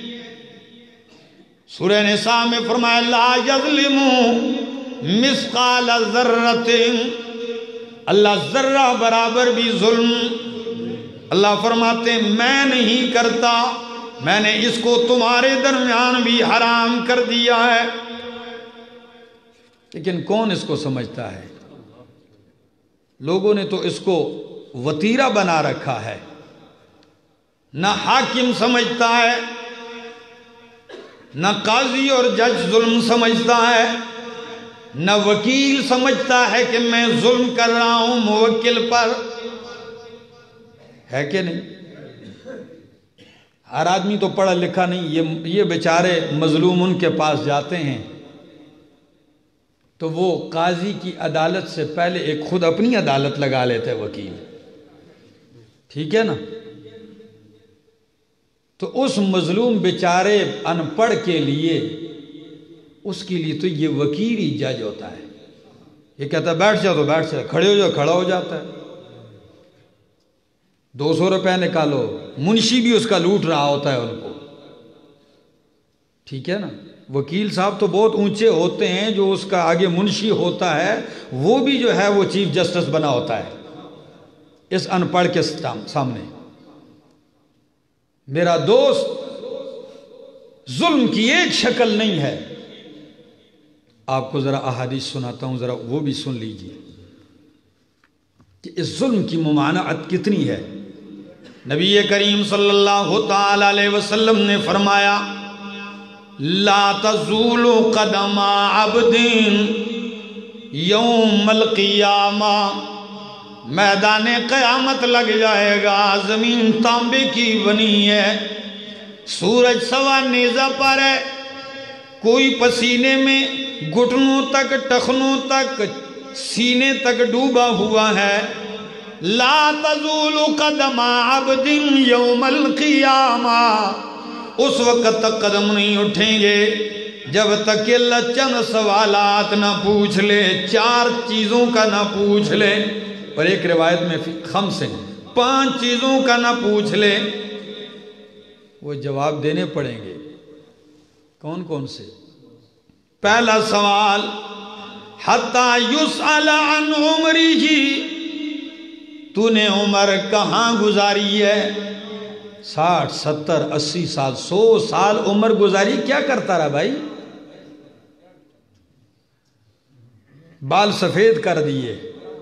سورہ نساء میں فرمایا لا یظلم مثقال ذرۃ، اللہ ذرہ برابر بھی ظلم، اللہ فرماتے ہیں میں نہیں کرتا، میں نے اس کو تمہارے درمیان بھی حرام کر دیا ہے۔ لیکن کون اس کو سمجھتا ہے؟ لوگوں نے تو اس کو وتیرہ بنا رکھا ہے، نہ حاکم سمجھتا ہے، نہ قاضی اور جج ظلم سمجھتا ہے، نہ وکیل سمجھتا ہے کہ میں ظلم کر رہا ہوں موکل پر، ہے کہ نہیں؟ ہر آدمی تو پڑھا لکھا نہیں، یہ یہ بیچارے مظلوم ان کے پاس جاتے ہیں تو وہ قاضی کی عدالت سے پہلے ایک خود اپنی عدالت لگا لیتے وکیل، ٹھیک ہے نا؟ تو اس مظلوم بیچارے ان پڑھ کے لیے، اس کے لیے تو یہ وکیل ہی جج ہوتا ہے، یہ کہتا ہے بیٹھ جاؤ تو بیٹھ جاؤ، کھڑے ہو جاؤ کھڑا ہو جاتا ہے، دو سو روپے نکالو، منشی بھی اس کا لوٹ رہا ہوتا ہے ان کو، ٹھیک ہے نا؟ وکیل صاحب تو بہت اونچے ہوتے ہیں، جو اس کا آگے منشی ہوتا ہے وہ بھی جو ہے وہ چیف جسٹس بنا ہوتا ہے اس ان پڑھ کے سامنے۔ میرا دوست، ظلم کی ایک شکل نہیں ہے، آپ کو ذرا احادیث سناتا ہوں، ذرا وہ بھی سن لیجئے کہ اس ظلم کی ممانعت کتنی ہے۔ نبی کریم صلی اللہ تعالی علیہ وسلم نے فرمایا لا تزول قدم عبد یوم القیامہ، میدان قیامت لگ جائے گا، زمین تانبے کی بنی ہے، سورج سوا نیزہ پر ہے، کوئی پسینے میں گھٹنوں تک ٹخنوں تک سینے تک ڈوبا ہوا ہے، لا تزول قدم عبد یوم القیامہ، اس وقت تک قدم نہیں اٹھیں گے جب تک کہ اللہ چند سوالات نہ پوچھ لے، چار چیزوں کا نہ پوچھ لے، اور ایک روایت میں خمس پانچ چیزوں کا نہ پوچھ لے، وہ جواب دینے پڑیں گے۔ کون کون سے؟ پہلا سوال حتی یسأل عن عمرہ، تو نے عمر کہاں گزاری ہے؟ ساٹھ ستر اسی سال سو سال عمر گزاری، کیا کرتا رہا بھائی؟ بال سفید کر دیے،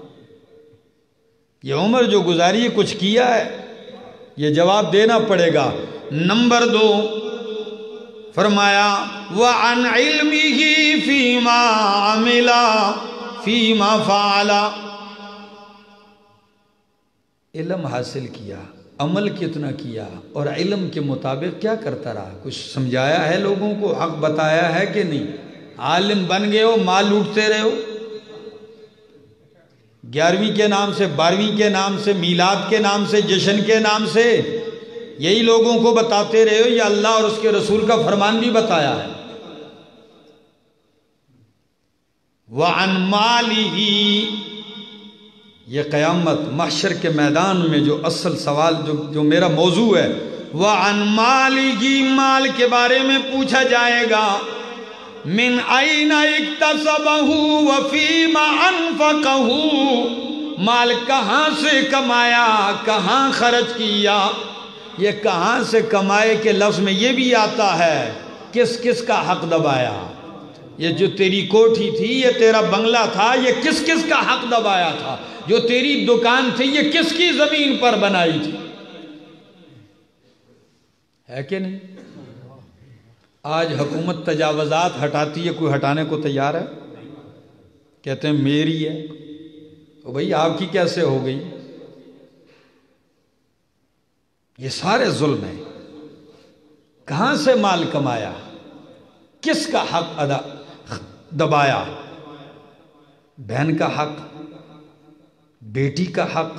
یہ عمر جو گزاری کچھ کیا ہے؟ یہ جواب دینا پڑے گا۔ نمبر دو فرمایا وَعَنْ عِلْمِهِ فِي مَا عَمِلَ فِي مَا فَعَلَ، علم حاصل کیا، عمل کتنا کیا، اور علم کے مطابق کیا کرتا رہا، کچھ سمجھایا ہے لوگوں کو، حق بتایا ہے کہ نہیں؟ عالم بن گئے ہو، مال لوٹتے رہے ہو، گیارہویں کے نام سے، بارہویں کے نام سے، میلاد کے نام سے، جشن کے نام سے یہی لوگوں کو بتاتے رہے ہو، یا اللہ اور اس کے رسول کا فرمان بھی بتایا ہے؟ وَعَنْ مَالِهِ، یہ قیامت محشر کے میدان میں جو اصل سوال جو, جو میرا موضوع ہے، وَعَنْ مَالِهِ، مال کے بارے میں پوچھا جائے گا، من اين اكتسبه وفيما انفقه، مال کہاں سے کمایا، کہاں خرچ کیا؟ یہ کہاں سے کمائے کے لفظ میں یہ بھی آتا ہے کس کس کا حق دبایا؟ یہ جو تیری کوٹھی تھی، یہ تیرا بنگلہ تھا، یہ کس کس کا حق دبایا تھا؟ جو تیری دکان تھی، یہ کس کی زمین پر بنائی تھی؟ ہے کہ نہیں؟ آج حکومت تجاوزات ہٹاتی ہے، کوئی ہٹانے کو تیار ہے؟ کہتے ہیں میری ہے۔ تو بھئی آپ کی کیسے ہو گئی؟ یہ سارے ظلم ہیں۔ کہاں سے مال کمایا؟ کس کا حق ادا دبایا؟ بہن کا حق، بیٹی کا حق،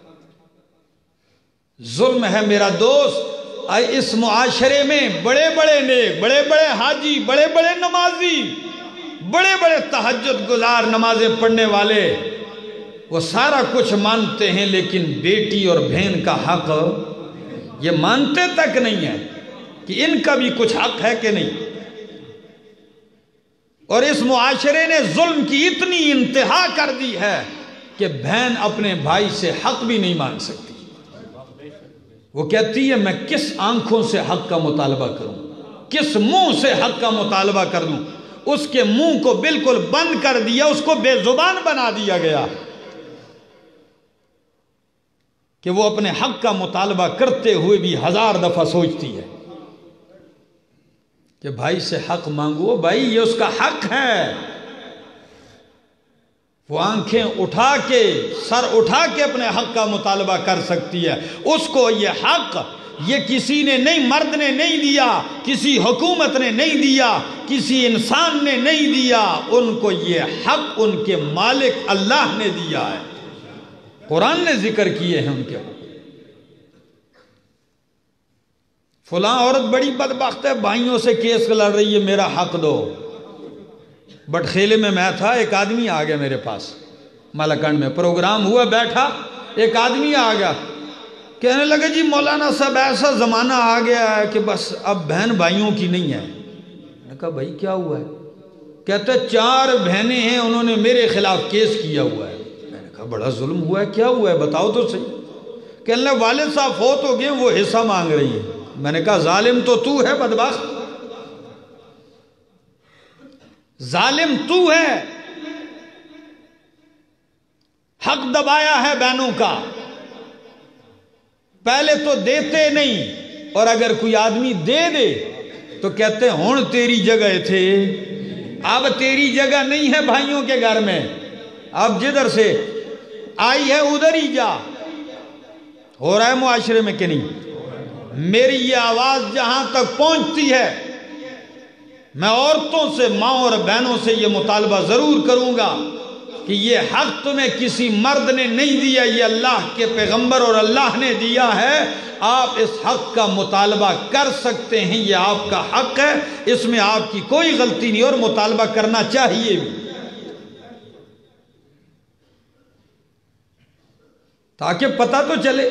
ظلم ہے میرا دوست۔ اس معاشرے میں بڑے بڑے نیک، بڑے بڑے حاجی، بڑے بڑے نمازی، بڑے بڑے تہجد گزار، نمازیں پڑھنے والے، وہ سارا کچھ مانتے ہیں، لیکن بیٹی اور بہن کا حق یہ مانتے تک نہیں ہے کہ ان کا بھی کچھ حق ہے کہ نہیں۔ اور اس معاشرے نے ظلم کی اتنی انتہا کر دی ہے کہ بہن اپنے بھائی سے حق بھی نہیں مانگ سکتی۔ وہ کہتی ہے میں کس آنکھوں سے حق کا مطالبہ کروں، کس منہ سے حق کا مطالبہ کر دوں؟ اس کے منہ کو بالکل بند کر دیا، اس کو بے زبان بنا دیا گیا کہ وہ اپنے حق کا مطالبہ کرتے ہوئے بھی ہزار دفعہ سوچتی ہے کہ بھائی سے حق مانگو، بھائی یہ اس کا حق ہے۔ وہ آنکھیں اٹھا کے، سر اٹھا کے اپنے حق کا مطالبہ کر سکتی ہے۔ اس کو یہ حق یہ کسی نے نہیں، مرد نے نہیں دیا، کسی حکومت نے نہیں دیا، کسی انسان نے نہیں دیا، ان کو یہ حق ان کے مالک اللہ نے دیا ہے۔ قرآن نے ذکر کیے ہیں ان کے حق۔ فلاں عورت بڑی بدبخت ہے، بھائیوں سے کیس لڑ رہی ہے، میرا حق دو۔ بٹ خیلے میں میں تھا، ایک آدمی آ گیا میرے پاس، مالاکنڈ میں پروگرام ہوا، بیٹھا، ایک آدمی آ گیا، کہنے لگے جی مولانا صاحب ایسا زمانہ آ گیا ہے کہ بس اب بہن بھائیوں کی نہیں ہے۔ میں نے کہا بھائی کیا ہوا ہے؟ کہتے چار بہنیں ہیں، انہوں نے میرے خلاف کیس کیا ہوا ہے۔ میں نے کہا بڑا ظلم ہوا ہے، کیا ہوا ہے بتاؤ تو صحیح۔ کہنے لگے والد صاحب فوت ہو گئے، وہ حصہ مانگ رہی ہے۔ میں نے کہا ظالم تو تو ہے بدبخت، ظالم تو ہے، حق دبایا ہے بہنوں کا۔ پہلے تو دیتے نہیں، اور اگر کوئی آدمی دے دے تو کہتے ہیں ہون تیری جگہ تھے، اب تیری جگہ نہیں ہے بھائیوں کے گھر میں، اب جدھر سے آئی ہے ادھر ہی جا۔ ہو رہا ہے معاشرے میں کہ نہیں؟ میری یہ آواز جہاں تک پہنچتی ہے، میں عورتوں سے، ماں اور بہنوں سے یہ مطالبہ ضرور کروں گا کہ یہ حق تمہیں کسی مرد نے نہیں دیا، یہ اللہ کے پیغمبر اور اللہ نے دیا ہے۔ آپ اس حق کا مطالبہ کر سکتے ہیں، یہ آپ کا حق ہے، اس میں آپ کی کوئی غلطی نہیں، اور مطالبہ کرنا چاہیے بھی، تاکہ پتہ تو چلے۔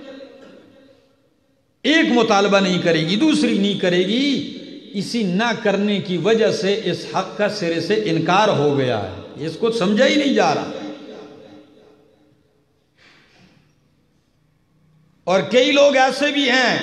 ایک مطالبہ نہیں کرے گی، دوسری نہیں کرے گی، اسی نہ کرنے کی وجہ سے اس حق کا سرے سے انکار ہو گیا ہے، اس کو سمجھا ہی نہیں جا رہا۔ اور کئی لوگ ایسے بھی ہیں،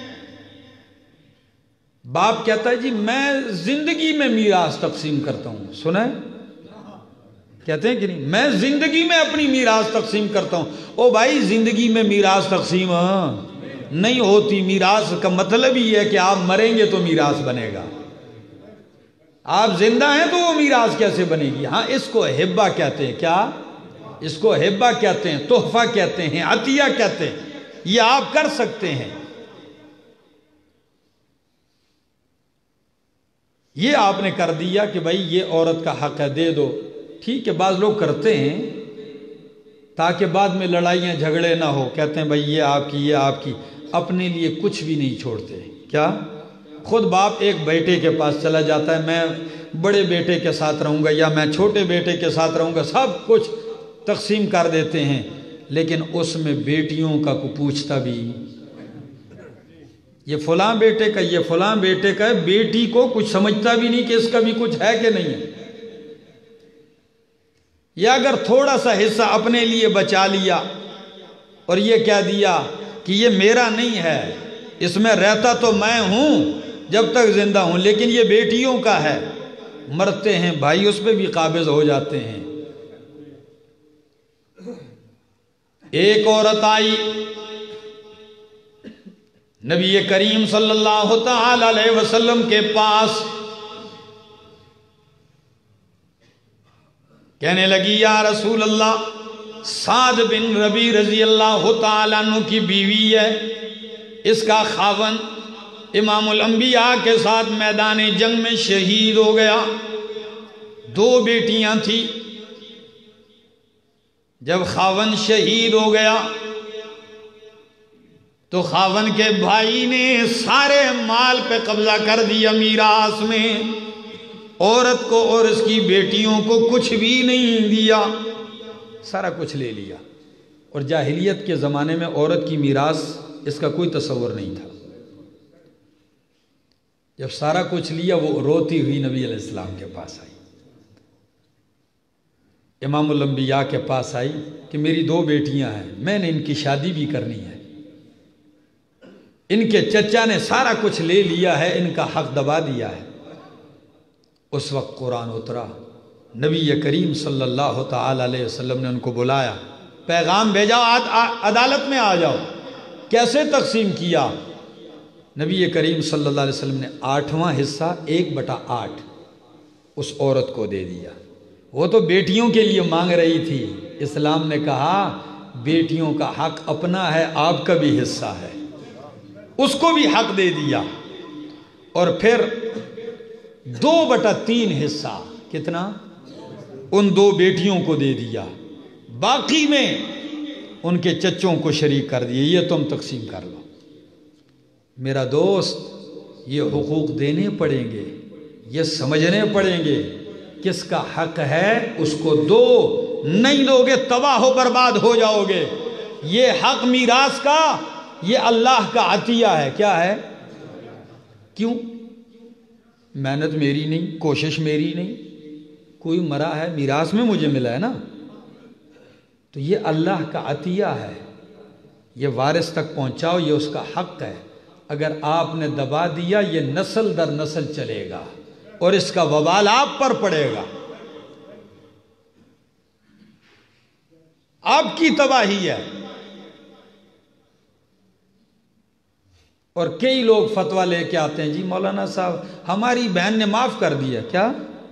باپ کہتا ہے جی میں زندگی میں میراث تقسیم کرتا ہوں، سنا ہے؟ کہتے ہیں کہ نہیں، میں زندگی میں اپنی میراث تقسیم کرتا ہوں۔ او بھائی زندگی میں میراث تقسیم نہیں ہوتی، میراث کا مطلب ہی ہے کہ آپ مریں گے تو میراث بنے گا، آپ زندہ ہیں تو وہ میراث کیسے بنے گی؟ ہاں اس کو ہبہ کہتے ہیں، کیا؟ اس کو ہبہ کہتے ہیں، تحفہ کہتے ہیں، عطیہ کہتے ہیں، یہ آپ کر سکتے ہیں، یہ آپ نے کر دیا کہ بھائی یہ عورت کا حق ہے دے دو، ٹھیک ہے۔ بعض لوگ کرتے ہیں تاکہ بعد میں لڑائیاں جھگڑے نہ ہو، کہتے ہیں بھائی یہ آپ کی، یہ آپ کی، اپنے لیے کچھ بھی نہیں چھوڑتے۔ کیا؟ خود باپ ایک بیٹے کے پاس چلا جاتا ہے، میں بڑے بیٹے کے ساتھ رہوں گا یا میں چھوٹے بیٹے کے ساتھ رہوں گا، سب کچھ تقسیم کر دیتے ہیں، لیکن اس میں بیٹیوں کا کو پوچھتا بھی، یہ فلاں بیٹے کا، یہ فلاں بیٹے کا ہے، بیٹی کو کچھ سمجھتا بھی نہیں کہ اس کا بھی کچھ ہے کہ نہیں ہے۔ یا اگر تھوڑا سا حصہ اپنے لیے بچا لیا اور یہ کہہ دیا کہ یہ میرا نہیں ہے، اس میں رہتا تو میں ہوں، جب تک زندہ ہوں، لیکن یہ بیٹیوں کا ہے، مرتے ہیں بھائی اس پہ بھی قابض ہو جاتے ہیں۔ ایک عورت آئی نبی کریم صلی اللہ تعالی علیہ وسلم کے پاس، کہنے لگی یا رسول اللہ، سعد بن ربی رضی اللہ تعالیٰ عنہ کی بیوی ہے، اس کا خاوند امام الانبیاء کے ساتھ میدان جنگ میں شہید ہو گیا، دو بیٹیاں تھیں۔ جب خاوند شہید ہو گیا تو خاوند کے بھائی نے سارے مال پہ قبضہ کر دیا میراث میں، عورت کو اور اس کی بیٹیوں کو کچھ بھی نہیں دیا، سارا کچھ لے لیا۔ اور جاہلیت کے زمانے میں عورت کی میراث اس کا کوئی تصور نہیں تھا۔ جب سارا کچھ لیا وہ روتی ہوئی نبی علیہ السلام کے پاس آئی، امام الانبیاء کے پاس آئی کہ میری دو بیٹیاں ہیں، میں نے ان کی شادی بھی کرنی ہے، ان کے چچا نے سارا کچھ لے لیا ہے، ان کا حق دبا دیا ہے۔ اس وقت قرآن اترا، نبی کریم صلی اللہ تعالی علیہ وسلم نے ان کو بلایا، پیغام بھیجا، عدالت میں آ جاؤ۔ کیسے تقسیم کیا؟ نبی کریم صلی اللہ علیہ وسلم نے آٹھواں حصہ ایک بٹا آٹھ اس عورت کو دے دیا۔ وہ تو بیٹیوں کے لیے مانگ رہی تھی، اسلام نے کہا بیٹیوں کا حق اپنا ہے، آپ کا بھی حصہ ہے، اس کو بھی حق دے دیا۔ اور پھر دو بٹا تین حصہ کتنا ان دو بیٹیوں کو دے دیا، باقی میں ان کے چچوں کو شریک کر دیے، یہ تم تقسیم کر لو۔ میرا دوست، یہ حقوق دینے پڑیں گے، یہ سمجھنے پڑیں گے، کس کا حق ہے اس کو دو، نہیں دو گے تباہ و برباد ہو جاؤ گے۔ یہ حق میراث کا، یہ اللہ کا عطیہ ہے۔ کیا ہے؟ کیوں؟ محنت میری نہیں، کوشش میری نہیں، کوئی مرا ہے میراث میں مجھے ملا ہے نا، تو یہ اللہ کا عطیہ ہے، یہ وارث تک پہنچاؤ، یہ اس کا حق ہے۔ اگر آپ نے دبا دیا یہ نسل در نسل چلے گا اور اس کا وبال آپ پر پڑے گا، آپ کی تباہی ہے۔ اور کئی لوگ فتویٰ لے کے آتے ہیں، جی مولانا صاحب ہماری بہن نے معاف کر دیا۔ کیا؟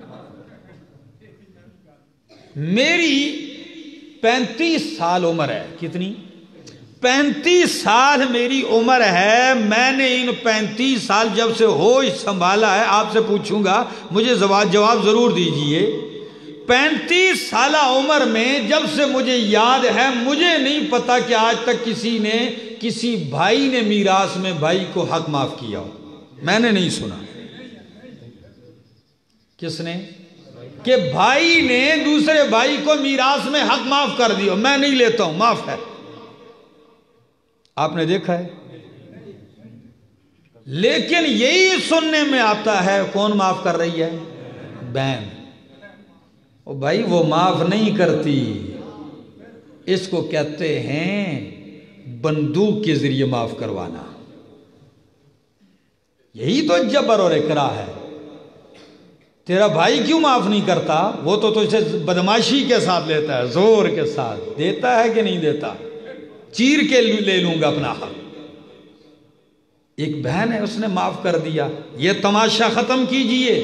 میری پینتیس سال عمر ہے، کتنی؟ پینتیس سال میری عمر ہے، میں نے ان پینتیس سال جب سے ہوش سنبھالا ہے، آپ سے پوچھوں گا مجھے جواب ضرور دیجئے، پینتیس سالہ عمر میں جب سے مجھے یاد ہے، مجھے نہیں پتا کہ آج تک کسی نے کسی بھائی نے میراث میں بھائی کو حق معاف کیا ہو، میں نے نہیں سنا۔ کس نے؟ کہ بھائی نے دوسرے بھائی کو میراث میں حق معاف کر دیا، میں نہیں لیتا ہوں، معاف ہے۔ آپ نے دیکھا ہے؟ لیکن یہی سننے میں آتا ہے، کون معاف کر رہی ہے؟ بہن۔ او بھائی وہ معاف نہیں کرتی، اس کو کہتے ہیں بندوق کے ذریعے معاف کروانا، یہی تو جبر اور اکراہ ہے۔ تیرا بھائی کیوں معاف نہیں کرتا؟ وہ تو تجھے بدماشی کے ساتھ لیتا ہے، زور کے ساتھ دیتا ہے کہ نہیں دیتا؟ چیر کے لے لوں گا اپنا حق۔ ایک بہن ہے، اس نے معاف کر دیا، یہ تماشا ختم کیجئے۔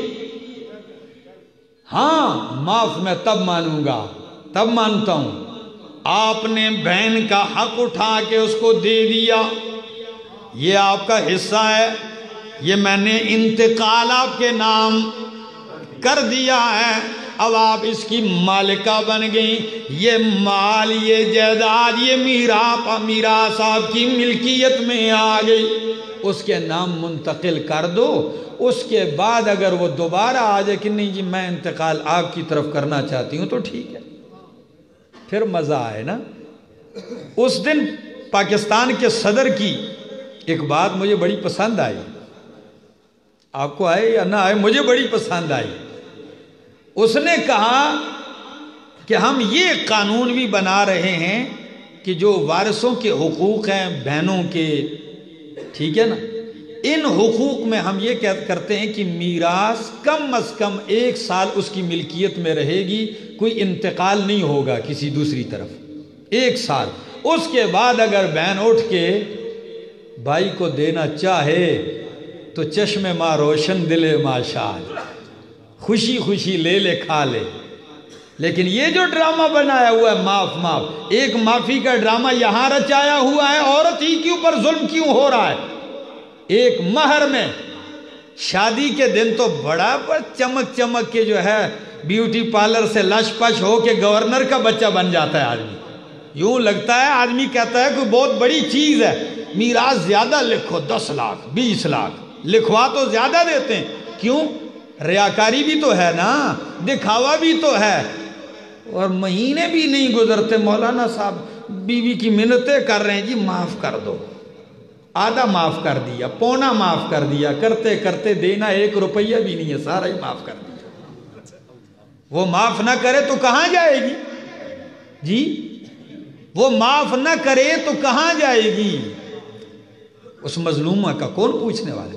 ہاں معاف میں تب مانوں گا، تب مانتا ہوں آپ نے بہن کا حق اٹھا کے اس کو دے دیا، یہ آپ کا حصہ ہے، یہ میں نے انتقال آپ کے نام کر دیا ہے، اب آپ اس کی مالکہ بن گئی، یہ مال، یہ جائیداد، یہ میراث آپ کی ملکیت میں آ گئی، اس کے نام منتقل کر دو۔ اس کے بعد اگر وہ دوبارہ آ جائے کہ نہیں جی میں انتقال آپ کی طرف کرنا چاہتی ہوں، تو ٹھیک ہے، پھر مزہ آئے نا۔ اس دن پاکستان کے صدر کی ایک بات مجھے بڑی پسند آئی، آپ کو آئے یا نہ آئے، مجھے بڑی پسند آئی۔ اس نے کہا کہ ہم یہ قانون بھی بنا رہے ہیں کہ جو وارثوں کے حقوق ہیں بہنوں کے، ٹھیک ہے نا، ان حقوق میں ہم یہ کرتے ہیں کہ میراث کم از کم ایک سال اس کی ملکیت میں رہے گی، کوئی انتقال نہیں ہوگا کسی دوسری طرف، ایک سال۔ اس کے بعد اگر بہن اٹھ کے بھائی کو دینا چاہے تو چشم ماں روشن دل ماشال، خوشی خوشی لے لے کھا لے۔ لیکن یہ جو ڈرامہ بنایا ہوا ہے معاف معاف، ایک معافی کا ڈرامہ یہاں رچایا ہوا ہے، عورت ہی کے اوپر ظلم کیوں ہو رہا ہے؟ ایک مہر میں شادی کے دن تو بڑا پر چمک چمک کے جو ہے بیوٹی پارلر سے لش پش ہو کے گورنر کا بچہ بن جاتا ہے آدمی، یوں لگتا ہے آدمی کہتا ہے کوئی بہت بڑی چیز ہے، میراث زیادہ لکھو، دس لاکھ بیس لاکھ لکھوا تو زیادہ دیتے ہیں، کیوں؟ ریاکاری بھی تو ہے نا، دکھاوا بھی تو ہے۔ اور مہینے بھی نہیں گزرتے مولانا صاحب بیوی کی منتیں کر رہے ہیں، جی معاف کر دو، آدھا معاف کر دیا، پونا معاف کر دیا، کرتے کرتے دینا ایک روپیہ بھی نہیں ہے، سارا ہی معاف کر دیا۔ وہ معاف نہ کرے تو کہاں جائے گی جی؟ وہ معاف نہ کرے تو کہاں جائے گی؟ اس مظلومہ کا کون پوچھنے والے؟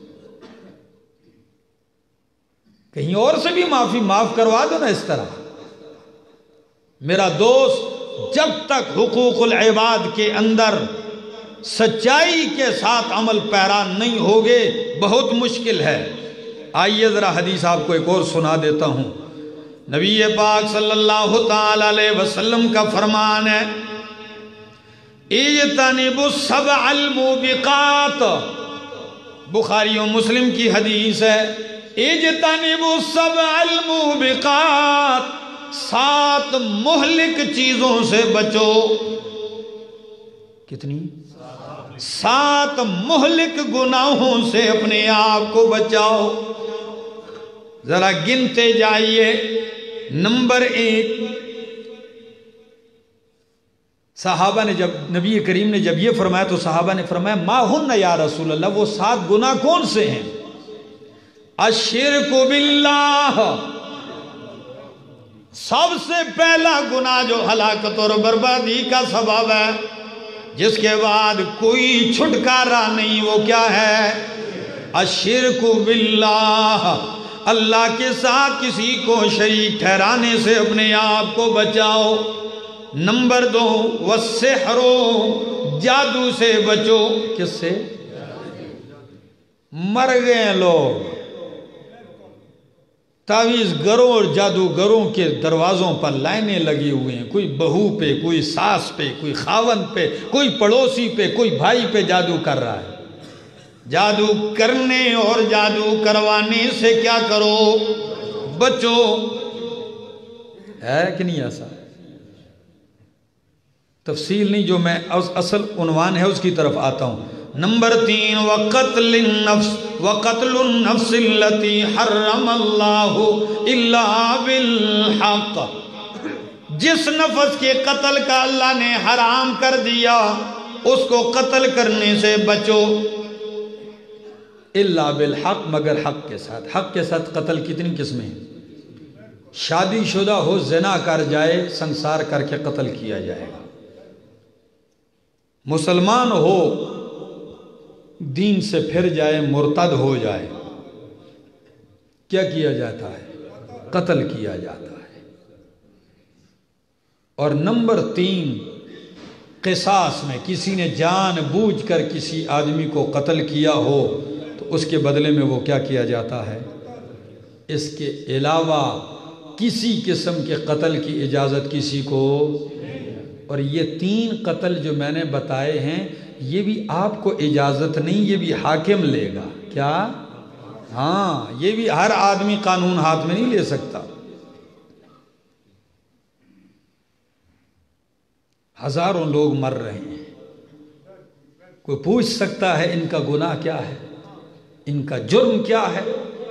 کہیں اور سے بھی معافی معاف کروا دو نا اس طرح۔ میرا دوست، جب تک حقوق العباد کے اندر سچائی کے ساتھ عمل پیرا نہیں ہوگے بہت مشکل ہے۔ آئیے ذرا حدیث آپ کو ایک اور سنا دیتا ہوں۔ نبی پاک صلی اللہ تعالی علیہ وسلم کا فرمان ہے، اجتنبوا السبع الموبقات، بخاری و مسلم کی حدیث ہے، اجتنبوا السبع الموبقات، سات مہلک چیزوں سے بچو۔ کتنی؟ سات مہلک گناہوں سے اپنے آپ کو بچاؤ۔ ذرا گنتے جائیے۔ نمبر ایک، صحابہ نے جب نبی کریم نے جب یہ فرمایا تو صحابہ نے فرمایا ما ہن یا رسول اللہ، وہ سات گناہ کون سے ہیں؟ الشرک باللہ، سب سے پہلا گناہ جو ہلاکت اور بربادی کا سبب ہے، جس کے بعد کوئی چھٹکارا نہیں، وہ کیا ہے؟ الشرک باللہ، اللہ کے ساتھ کسی کو شریک ٹھہرانے سے اپنے آپ کو بچاؤ۔ نمبر دو، والسحر، جادو سے بچو۔ کس سے؟ مر گئے لوگ، تعویذ گروں اور جادوگروں کے دروازوں پر لائنیں لگی ہوئے ہیں، کوئی بہو پہ، کوئی ساس پہ، کوئی خاون پہ، کوئی پڑوسی پہ، کوئی بھائی پہ جادو کر رہا ہے۔ جادو کرنے اور جادو کروانے سے کیا کرو؟ بچو۔ ہے کہ نہیں ایسا؟ تفصیل نہیں، جو میں اصل عنوان ہے اس کی طرف آتا ہوں۔ نمبر تین، وَقَتْلِ النَّفْسِ وَقَتْلُ النَّفْسِ الَّتِي حَرَّمَ اللَّهُ إِلَّا بِالْحَقِّ، جس نفس کے قتل کا اللہ نے حرام کر دیا اس کو قتل کرنے سے بچو۔ الا بالحق، مگر حق کے ساتھ۔ حق کے ساتھ قتل کتنی قسمیں ہیں؟ شادی شدہ ہو، زنا کر جائے، سنسار کر کے قتل کیا جائے گا۔ مسلمان ہو، دین سے پھر جائے، مرتد ہو جائے، کیا کیا جاتا ہے؟ قتل کیا جاتا ہے۔ اور نمبر تین، قصاص میں کسی نے جان بوجھ کر کسی آدمی کو قتل کیا ہو تو اس کے بدلے میں وہ کیا کیا جاتا ہے؟ اس کے علاوہ کسی قسم کے قتل کی اجازت کسی کو۔ اور یہ تین قتل جو میں نے بتائے ہیں یہ بھی آپ کو اجازت نہیں، یہ بھی حاکم لے گا۔ کیا؟ ہاں، یہ بھی ہر آدمی قانون ہاتھ میں نہیں لے سکتا۔ ہزاروں لوگ مر رہے ہیں، کوئی پوچھ سکتا ہے ان کا گناہ کیا ہے، ان کا جرم کیا ہے؟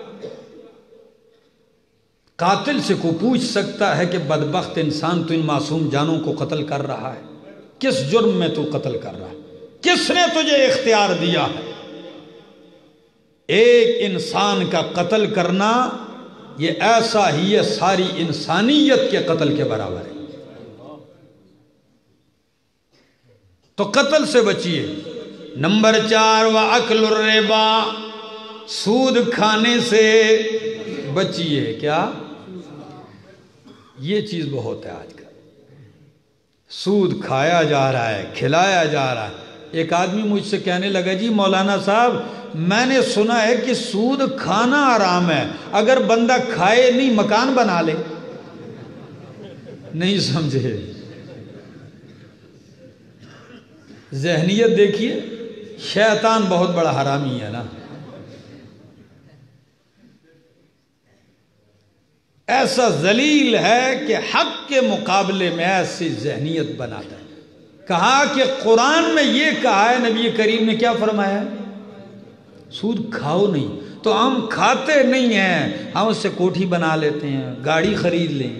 قاتل سے کو پوچھ سکتا ہے کہ بدبخت انسان تو ان معصوم جانوں کو قتل کر رہا ہے، کس جرم میں تو قتل کر رہا ہے؟ کس نے تجھے اختیار دیا ہے؟ ایک انسان کا قتل کرنا یہ ایسا ہی ہے ساری انسانیت کے قتل کے برابر ہے۔ تو قتل سے بچیے۔ نمبر چار وَأَكْلُ الرِّبَا، سود کھانے سے بچیے. کیا؟ یہ چیز بہت ہے آج کل، سود کھایا جا رہا ہے، کھلایا جا رہا ہے. ایک آدمی مجھ سے کہنے لگا جی مولانا صاحب میں نے سنا ہے کہ سود کھانا حرام ہے، اگر بندہ کھائے نہیں مکان بنا لے. نہیں سمجھے؟ ذہنیت دیکھیے. شیطان بہت بڑا حرامی ہے نا. ایسا ذلیل ہے کہ حق کے مقابلے میں ایسی ذہنیت بناتا ہے. کہا کہ قرآن میں یہ کہا ہے، نبی کریم نے کیا فرمایا ہے؟ سود کھاؤ نہیں. تو ہم کھاتے نہیں ہیں، ہم اس سے کوٹھی بنا لیتے ہیں، گاڑی خرید لیں.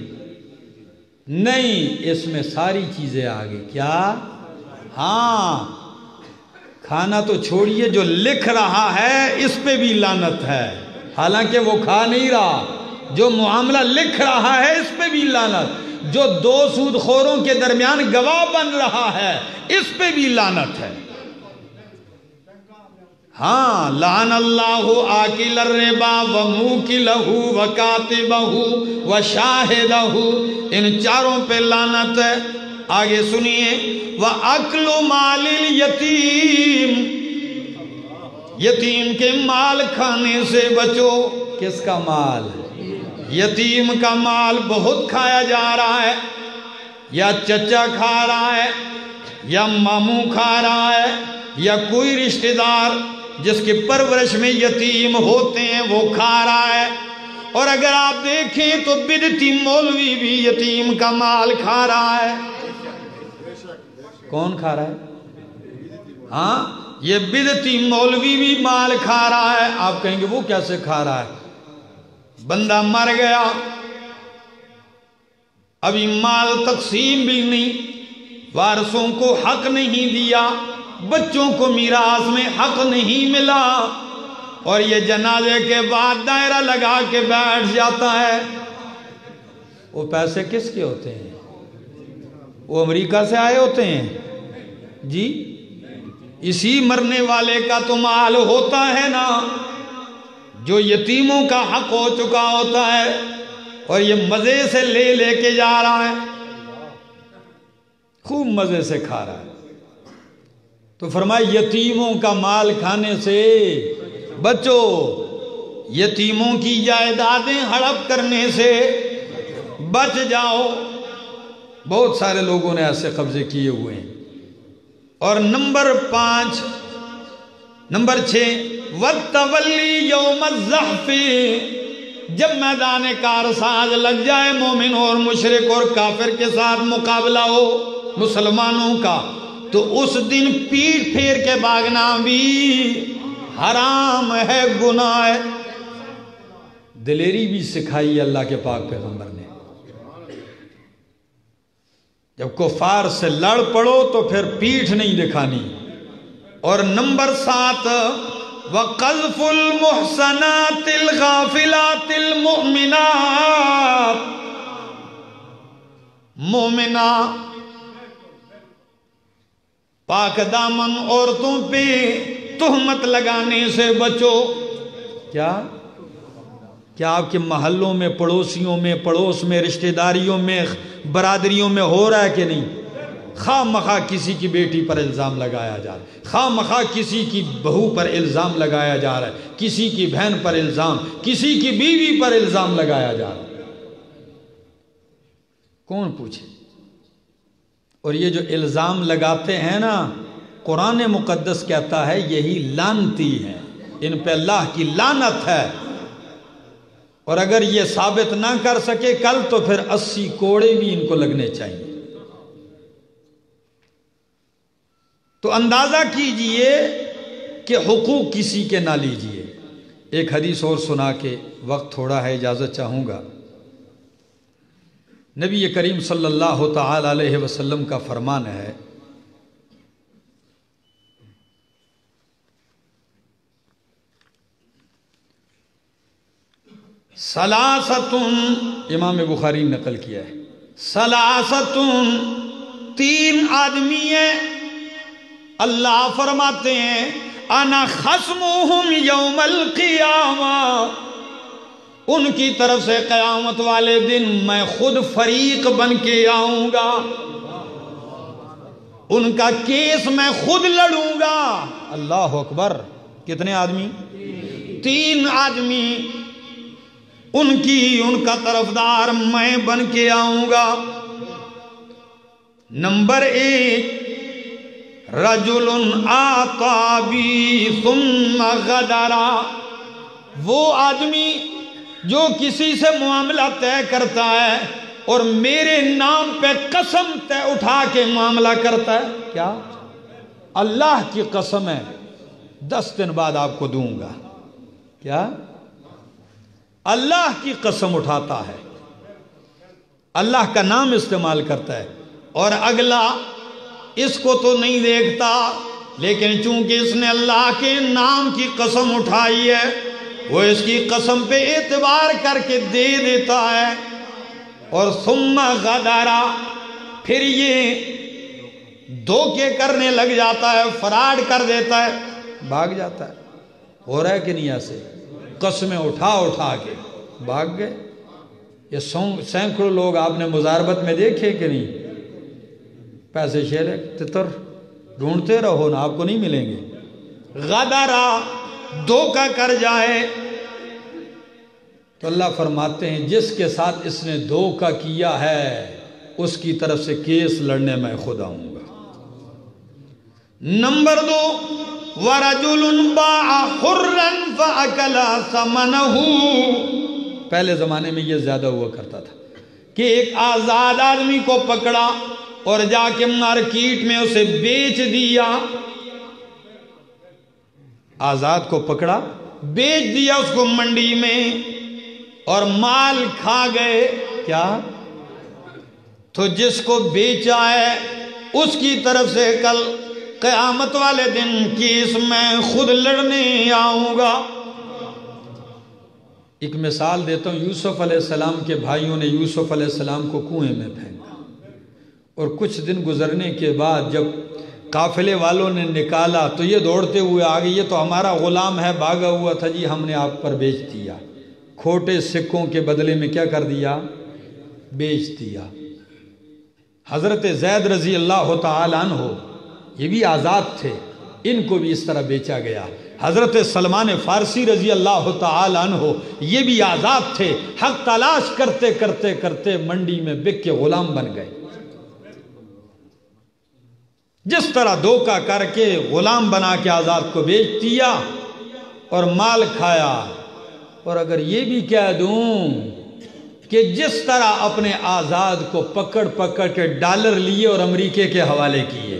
نہیں، اس میں ساری چیزیں آگے. کیا؟ ہاں، کھانا تو چھوڑیے، جو لکھ رہا ہے اس پہ بھی لعنت ہے، حالانکہ وہ کھا نہیں رہا. جو معاملہ لکھ رہا ہے اس پہ بھی لعنت. جو دو سود خوروں کے درمیان گواہ بن رہا ہے اس پہ بھی لعنت ہے. ہاں، لعن اللہ آکل الربا وموکلہ وکاتبہ وشاہدہ، ان چاروں پہ لعنت ہے. آگے سنیے وَأَكْلُ مَالِ الْيَتِيمِ، یتیم کے مال کھانے سے بچو. کس کا مال؟ یتیم کا مال بہت کھایا جا رہا ہے. یا چچا کھا رہا ہے، یا ماموں کھا رہا ہے، یا کوئی رشتہ دار جس کی پرورش میں یتیم ہوتے ہیں وہ کھا رہا ہے. اور اگر آپ دیکھیں تو بدعتی مولوی بھی یتیم کا مال کھا رہا ہے. کون کھا رہا ہے؟ ہاں، یہ بدعتی مولوی بھی مال کھا رہا ہے. آپ کہیں گے وہ کیسے کھا رہا ہے؟ بندہ مر گیا، ابھی مال تقسیم بھی نہیں، وارثوں کو حق نہیں دیا، بچوں کو میراث میں حق نہیں ملا، اور یہ جنازے کے بعد دائرہ لگا کے بیٹھ جاتا ہے. وہ پیسے کس کے ہوتے ہیں؟ وہ امریکہ سے آئے ہوتے ہیں جی. اسی مرنے والے کا تو مال ہوتا ہے نا، جو یتیموں کا حق ہو چکا ہوتا ہے، اور یہ مزے سے لے لے کے جا رہا ہے، خوب مزے سے کھا رہا ہے. تو فرمایا یتیموں کا مال کھانے سے بچو، یتیموں کی جائیدادیں ہڑپ کرنے سے بچ جاؤ. بہت سارے لوگوں نے ایسے قبضے کیے ہوئے ہیں. اور نمبر پانچ نمبر چھ وَالتَّوَلِّي يَوْمَ الزَّحْفِ، جب میدان کارساز لگ جائے مومن اور مشرک اور کافر کے ساتھ مقابلہ ہو مسلمانوں کا، تو اس دن پیٹ پھیر کے بھاگنا بھی حرام ہے، گناہ ہے. دلیری بھی سکھائی اللہ کے پاک پیغمبر نے. جب کفار سے لڑ پڑو تو پھر پیٹھ نہیں دکھانی. اور نمبر سات وَقَذْفُ الْمُحْسَنَاتِ الْغَافِلَاتِ الْمُؤْمِنَاتِ، مومنہ پاک دامن عورتوں پہ تہمت لگانے سے بچو. کیا؟ کیا آپ کے محلوں میں، پڑوسیوں میں، پڑوس میں، رشتہ داریوں میں، برادریوں میں ہو رہا ہے کہ نہیں؟ خواہ مخواہ کسی کی بیٹی پر الزام لگایا جا رہا ہے، خواہ مخواہ کسی کی بہو پر الزام لگایا جا رہا ہے، کسی کی بہن پر الزام، کسی کی بیوی پر الزام لگایا جا رہا ہے. کون پوچھے؟ اور یہ جو الزام لگاتے ہیں نا، قرآن مقدس کہتا ہے یہی لعنتی ہیں، ان پہ اللہ کی لعنت ہے. اور اگر یہ ثابت نہ کر سکے کل تو پھر اسی کوڑے بھی ان کو لگنے چاہیے. تو اندازہ کیجئے کہ حقوق کسی کے نہ لیجئے. ایک حدیث اور سنا کے وقت تھوڑا ہے، اجازت چاہوں گا. نبی کریم صلی اللہ تعالی علیہ وسلم کا فرمان ہے، سلاستن، امام بخاری نے نقل کیا ہے، سلاستن، تین آدمی ہیں اللہ فرماتے ہیں انا خصمہم یوم القیامہ، ان کی طرف سے قیامت والے دن میں خود فریق بن کے آؤں گا، ان کا کیس میں خود لڑوں گا۔ اللہ اکبر، کتنے آدمی؟ تین آدمی، ان کی ان کا طرفدار میں بن کے آؤں گا۔ نمبر ایک، رجل آتا بی ثم غدرا، وہ آدمی جو کسی سے معاملہ طے کرتا ہے اور میرے نام پہ قسم طے اٹھا کے معاملہ کرتا ہے۔ کیا؟ اللہ کی قسم ہے دس دن بعد آپ کو دوں گا۔ کیا؟ اللہ کی قسم اٹھاتا ہے، اللہ کا نام استعمال کرتا ہے، اور اگلا اس کو تو نہیں دیکھتا، لیکن چونکہ اس نے اللہ کے نام کی قسم اٹھائی ہے، وہ اس کی قسم پہ اعتبار کر کے دے دیتا ہے، اور ثم غدرا، پھر یہ دھوکے کرنے لگ جاتا ہے، فراڈ کر دیتا ہے، بھاگ جاتا ہے۔ ہو رہا ہے کہ نہیں؟ ایسے قسمیں اٹھا اٹھا کے بھاگ گئے۔ یہ سینکڑوں لوگ آپ نے مزاربت میں دیکھے کہ نہیں؟ پیسے شیرے تتر ڈھونڈتے رہو نا، آپ کو نہیں ملیں گے۔ غدرا، دھوکہ کر جائے تو اللہ فرماتے ہیں جس کے ساتھ اس نے دھوکہ کیا ہے اس کی طرف سے کیس لڑنے میں خود آؤں گا۔ نمبر دو، وَرَجُلٌ بَاعَ حُرًّا فَأَكَلَ ثَمَنَهُ، پہلے زمانے میں یہ زیادہ ہوا کرتا تھا کہ ایک آزاد آدمی کو پکڑا اور جا کے مارکیٹ میں اسے بیچ دیا، آزاد کو پکڑا، بیچ دیا اس کو منڈی میں، اور مال کھا گئے۔ کیا؟ تو جس کو بیچا ہے اس کی طرف سے کل قیامت والے دن کیس میں خود لڑنے آؤں گا۔ ایک مثال دیتا ہوں، یوسف علیہ السلام کے بھائیوں نے یوسف علیہ السلام کو کنویں میں پھینکا، اور کچھ دن گزرنے کے بعد جب قافلے والوں نے نکالا تو یہ دوڑتے ہوئے آگے، یہ تو ہمارا غلام ہے، بھاگا ہوا تھا جی، ہم نے آپ پر بیچ دیا، کھوٹے سکوں کے بدلے میں کیا کر دیا؟ بیچ دیا۔ حضرت زید رضی اللہ تعالیٰ عنہ یہ بھی آزاد تھے، ان کو بھی اس طرح بیچا گیا۔ حضرت سلمان فارسی رضی اللہ تعالیٰ عنہ یہ بھی آزاد تھے، حق تلاش کرتے کرتے کرتے منڈی میں بک کے غلام بن گئے۔ جس طرح دھوکہ کر کے غلام بنا کے آزاد کو بیچ دیا اور مال کھایا، اور اگر یہ بھی کہہ دوں کہ جس طرح اپنے آزاد کو پکڑ پکڑ کے ڈالر لیے اور امریکہ کے حوالے کیے،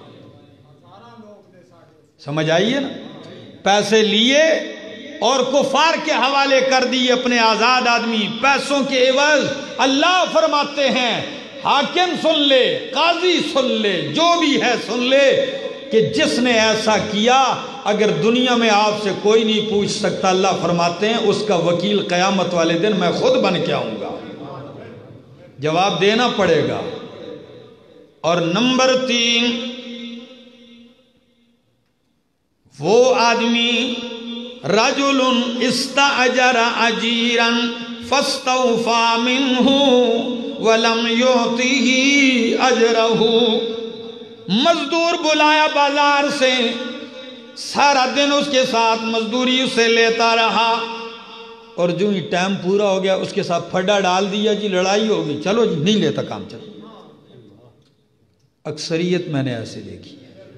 سمجھ آئیے نا؟ پیسے لیے اور کفار کے حوالے کر دیے اپنے آزاد آدمی پیسوں کے عوض۔ اللہ فرماتے ہیں حاکم سن لے، قاضی سن لے، جو بھی ہے سن لے کہ جس نے ایسا کیا اگر دنیا میں آپ سے کوئی نہیں پوچھ سکتا، اللہ فرماتے ہیں اس کا وکیل قیامت والے دن میں خود بن کے آؤں گا، جواب دینا پڑے گا۔ اور نمبر تین، وہ آدمی رجل استاجر اجیرا فاستوفى منه ولم يعطه اجره، مزدور بلایا بازار سے، سارا دن اس کے ساتھ مزدوری اسے لیتا رہا، اور جو ہی ٹائم پورا ہو گیا اس کے ساتھ پھڈا ڈال دیا، جی لڑائی ہوگی، چلو جی نہیں لیتا کام، چلو۔ اکثریت میں نے ایسے دیکھی،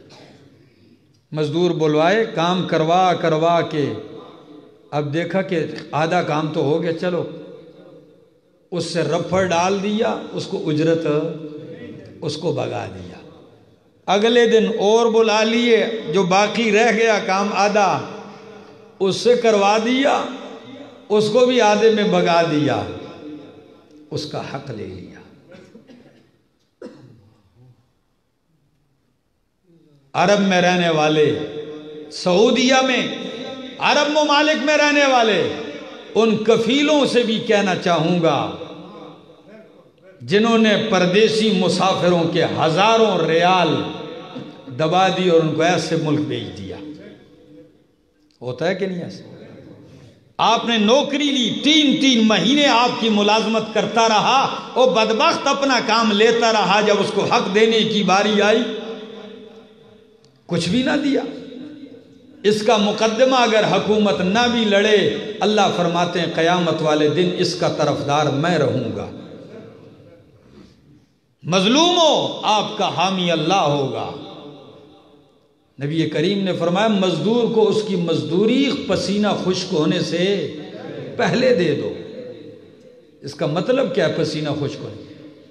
مزدور بلوائے، کام کروا کروا کے اب دیکھا کہ آدھا کام تو ہو گیا، چلو اس سے رفع ڈال دیا، اس کو اجرت اس کو بھگا دیا۔ اگلے دن اور بلا لیے، جو باقی رہ گیا کام آدھا اس سے کروا دیا، اس کو بھی آدھے میں بھگا دیا، اس کا حق لے لیا۔ عرب میں رہنے والے، سعودیہ میں، عرب ممالک میں رہنے والے، ان کفیلوں سے بھی کہنا چاہوں گا جنہوں نے پردیسی مسافروں کے ہزاروں ریال دبا دی اور ان کو ایسے ملک بھیج دیا۔ ہوتا ہے کہ نہیں ایسے؟ آپ نے نوکری لی، تین تین مہینے آپ کی ملازمت کرتا رہا، وہ بدبخت اپنا کام لیتا رہا، جب اس کو حق دینے کی باری آئی کچھ بھی نہ دیا۔ اس کا مقدمہ اگر حکومت نہ بھی لڑے، اللہ فرماتے ہیں قیامت والے دن اس کا طرفدار میں رہوں گا۔ مظلوموں آپ کا حامی اللہ ہوگا۔ نبی کریم نے فرمایا مزدور کو اس کی مزدوری پسینہ خشک ہونے سے پہلے دے دو۔ اس کا مطلب کیا ہے پسینہ خشک ہونے؟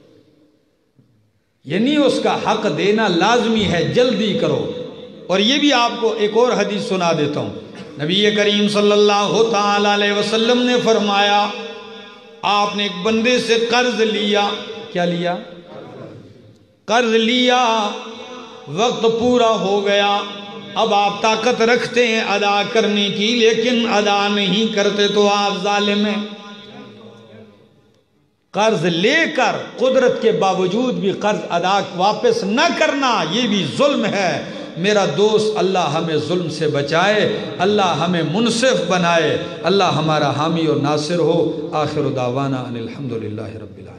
یعنی اس کا حق دینا لازمی ہے، جلدی کرو۔ اور یہ بھی آپ کو ایک اور حدیث سنا دیتا ہوں۔ نبی کریم صلی اللہ تعالی علیہ وسلم نے فرمایا آپ نے ایک بندے سے قرض لیا، کیا لیا؟ قرض لیا، وقت پورا ہو گیا، اب آپ طاقت رکھتے ہیں ادا کرنے کی لیکن ادا نہیں کرتے تو آپ ظالم ہیں۔ قرض لے کر قدرت کے باوجود بھی قرض ادا واپس نہ کرنا یہ بھی ظلم ہے۔ میرا دوست اللہ ہمیں ظلم سے بچائے، اللہ ہمیں منصف بنائے، اللہ ہمارا حامی اور ناصر ہو۔ آخر دعوانا ان الحمدللہ رب العالمین۔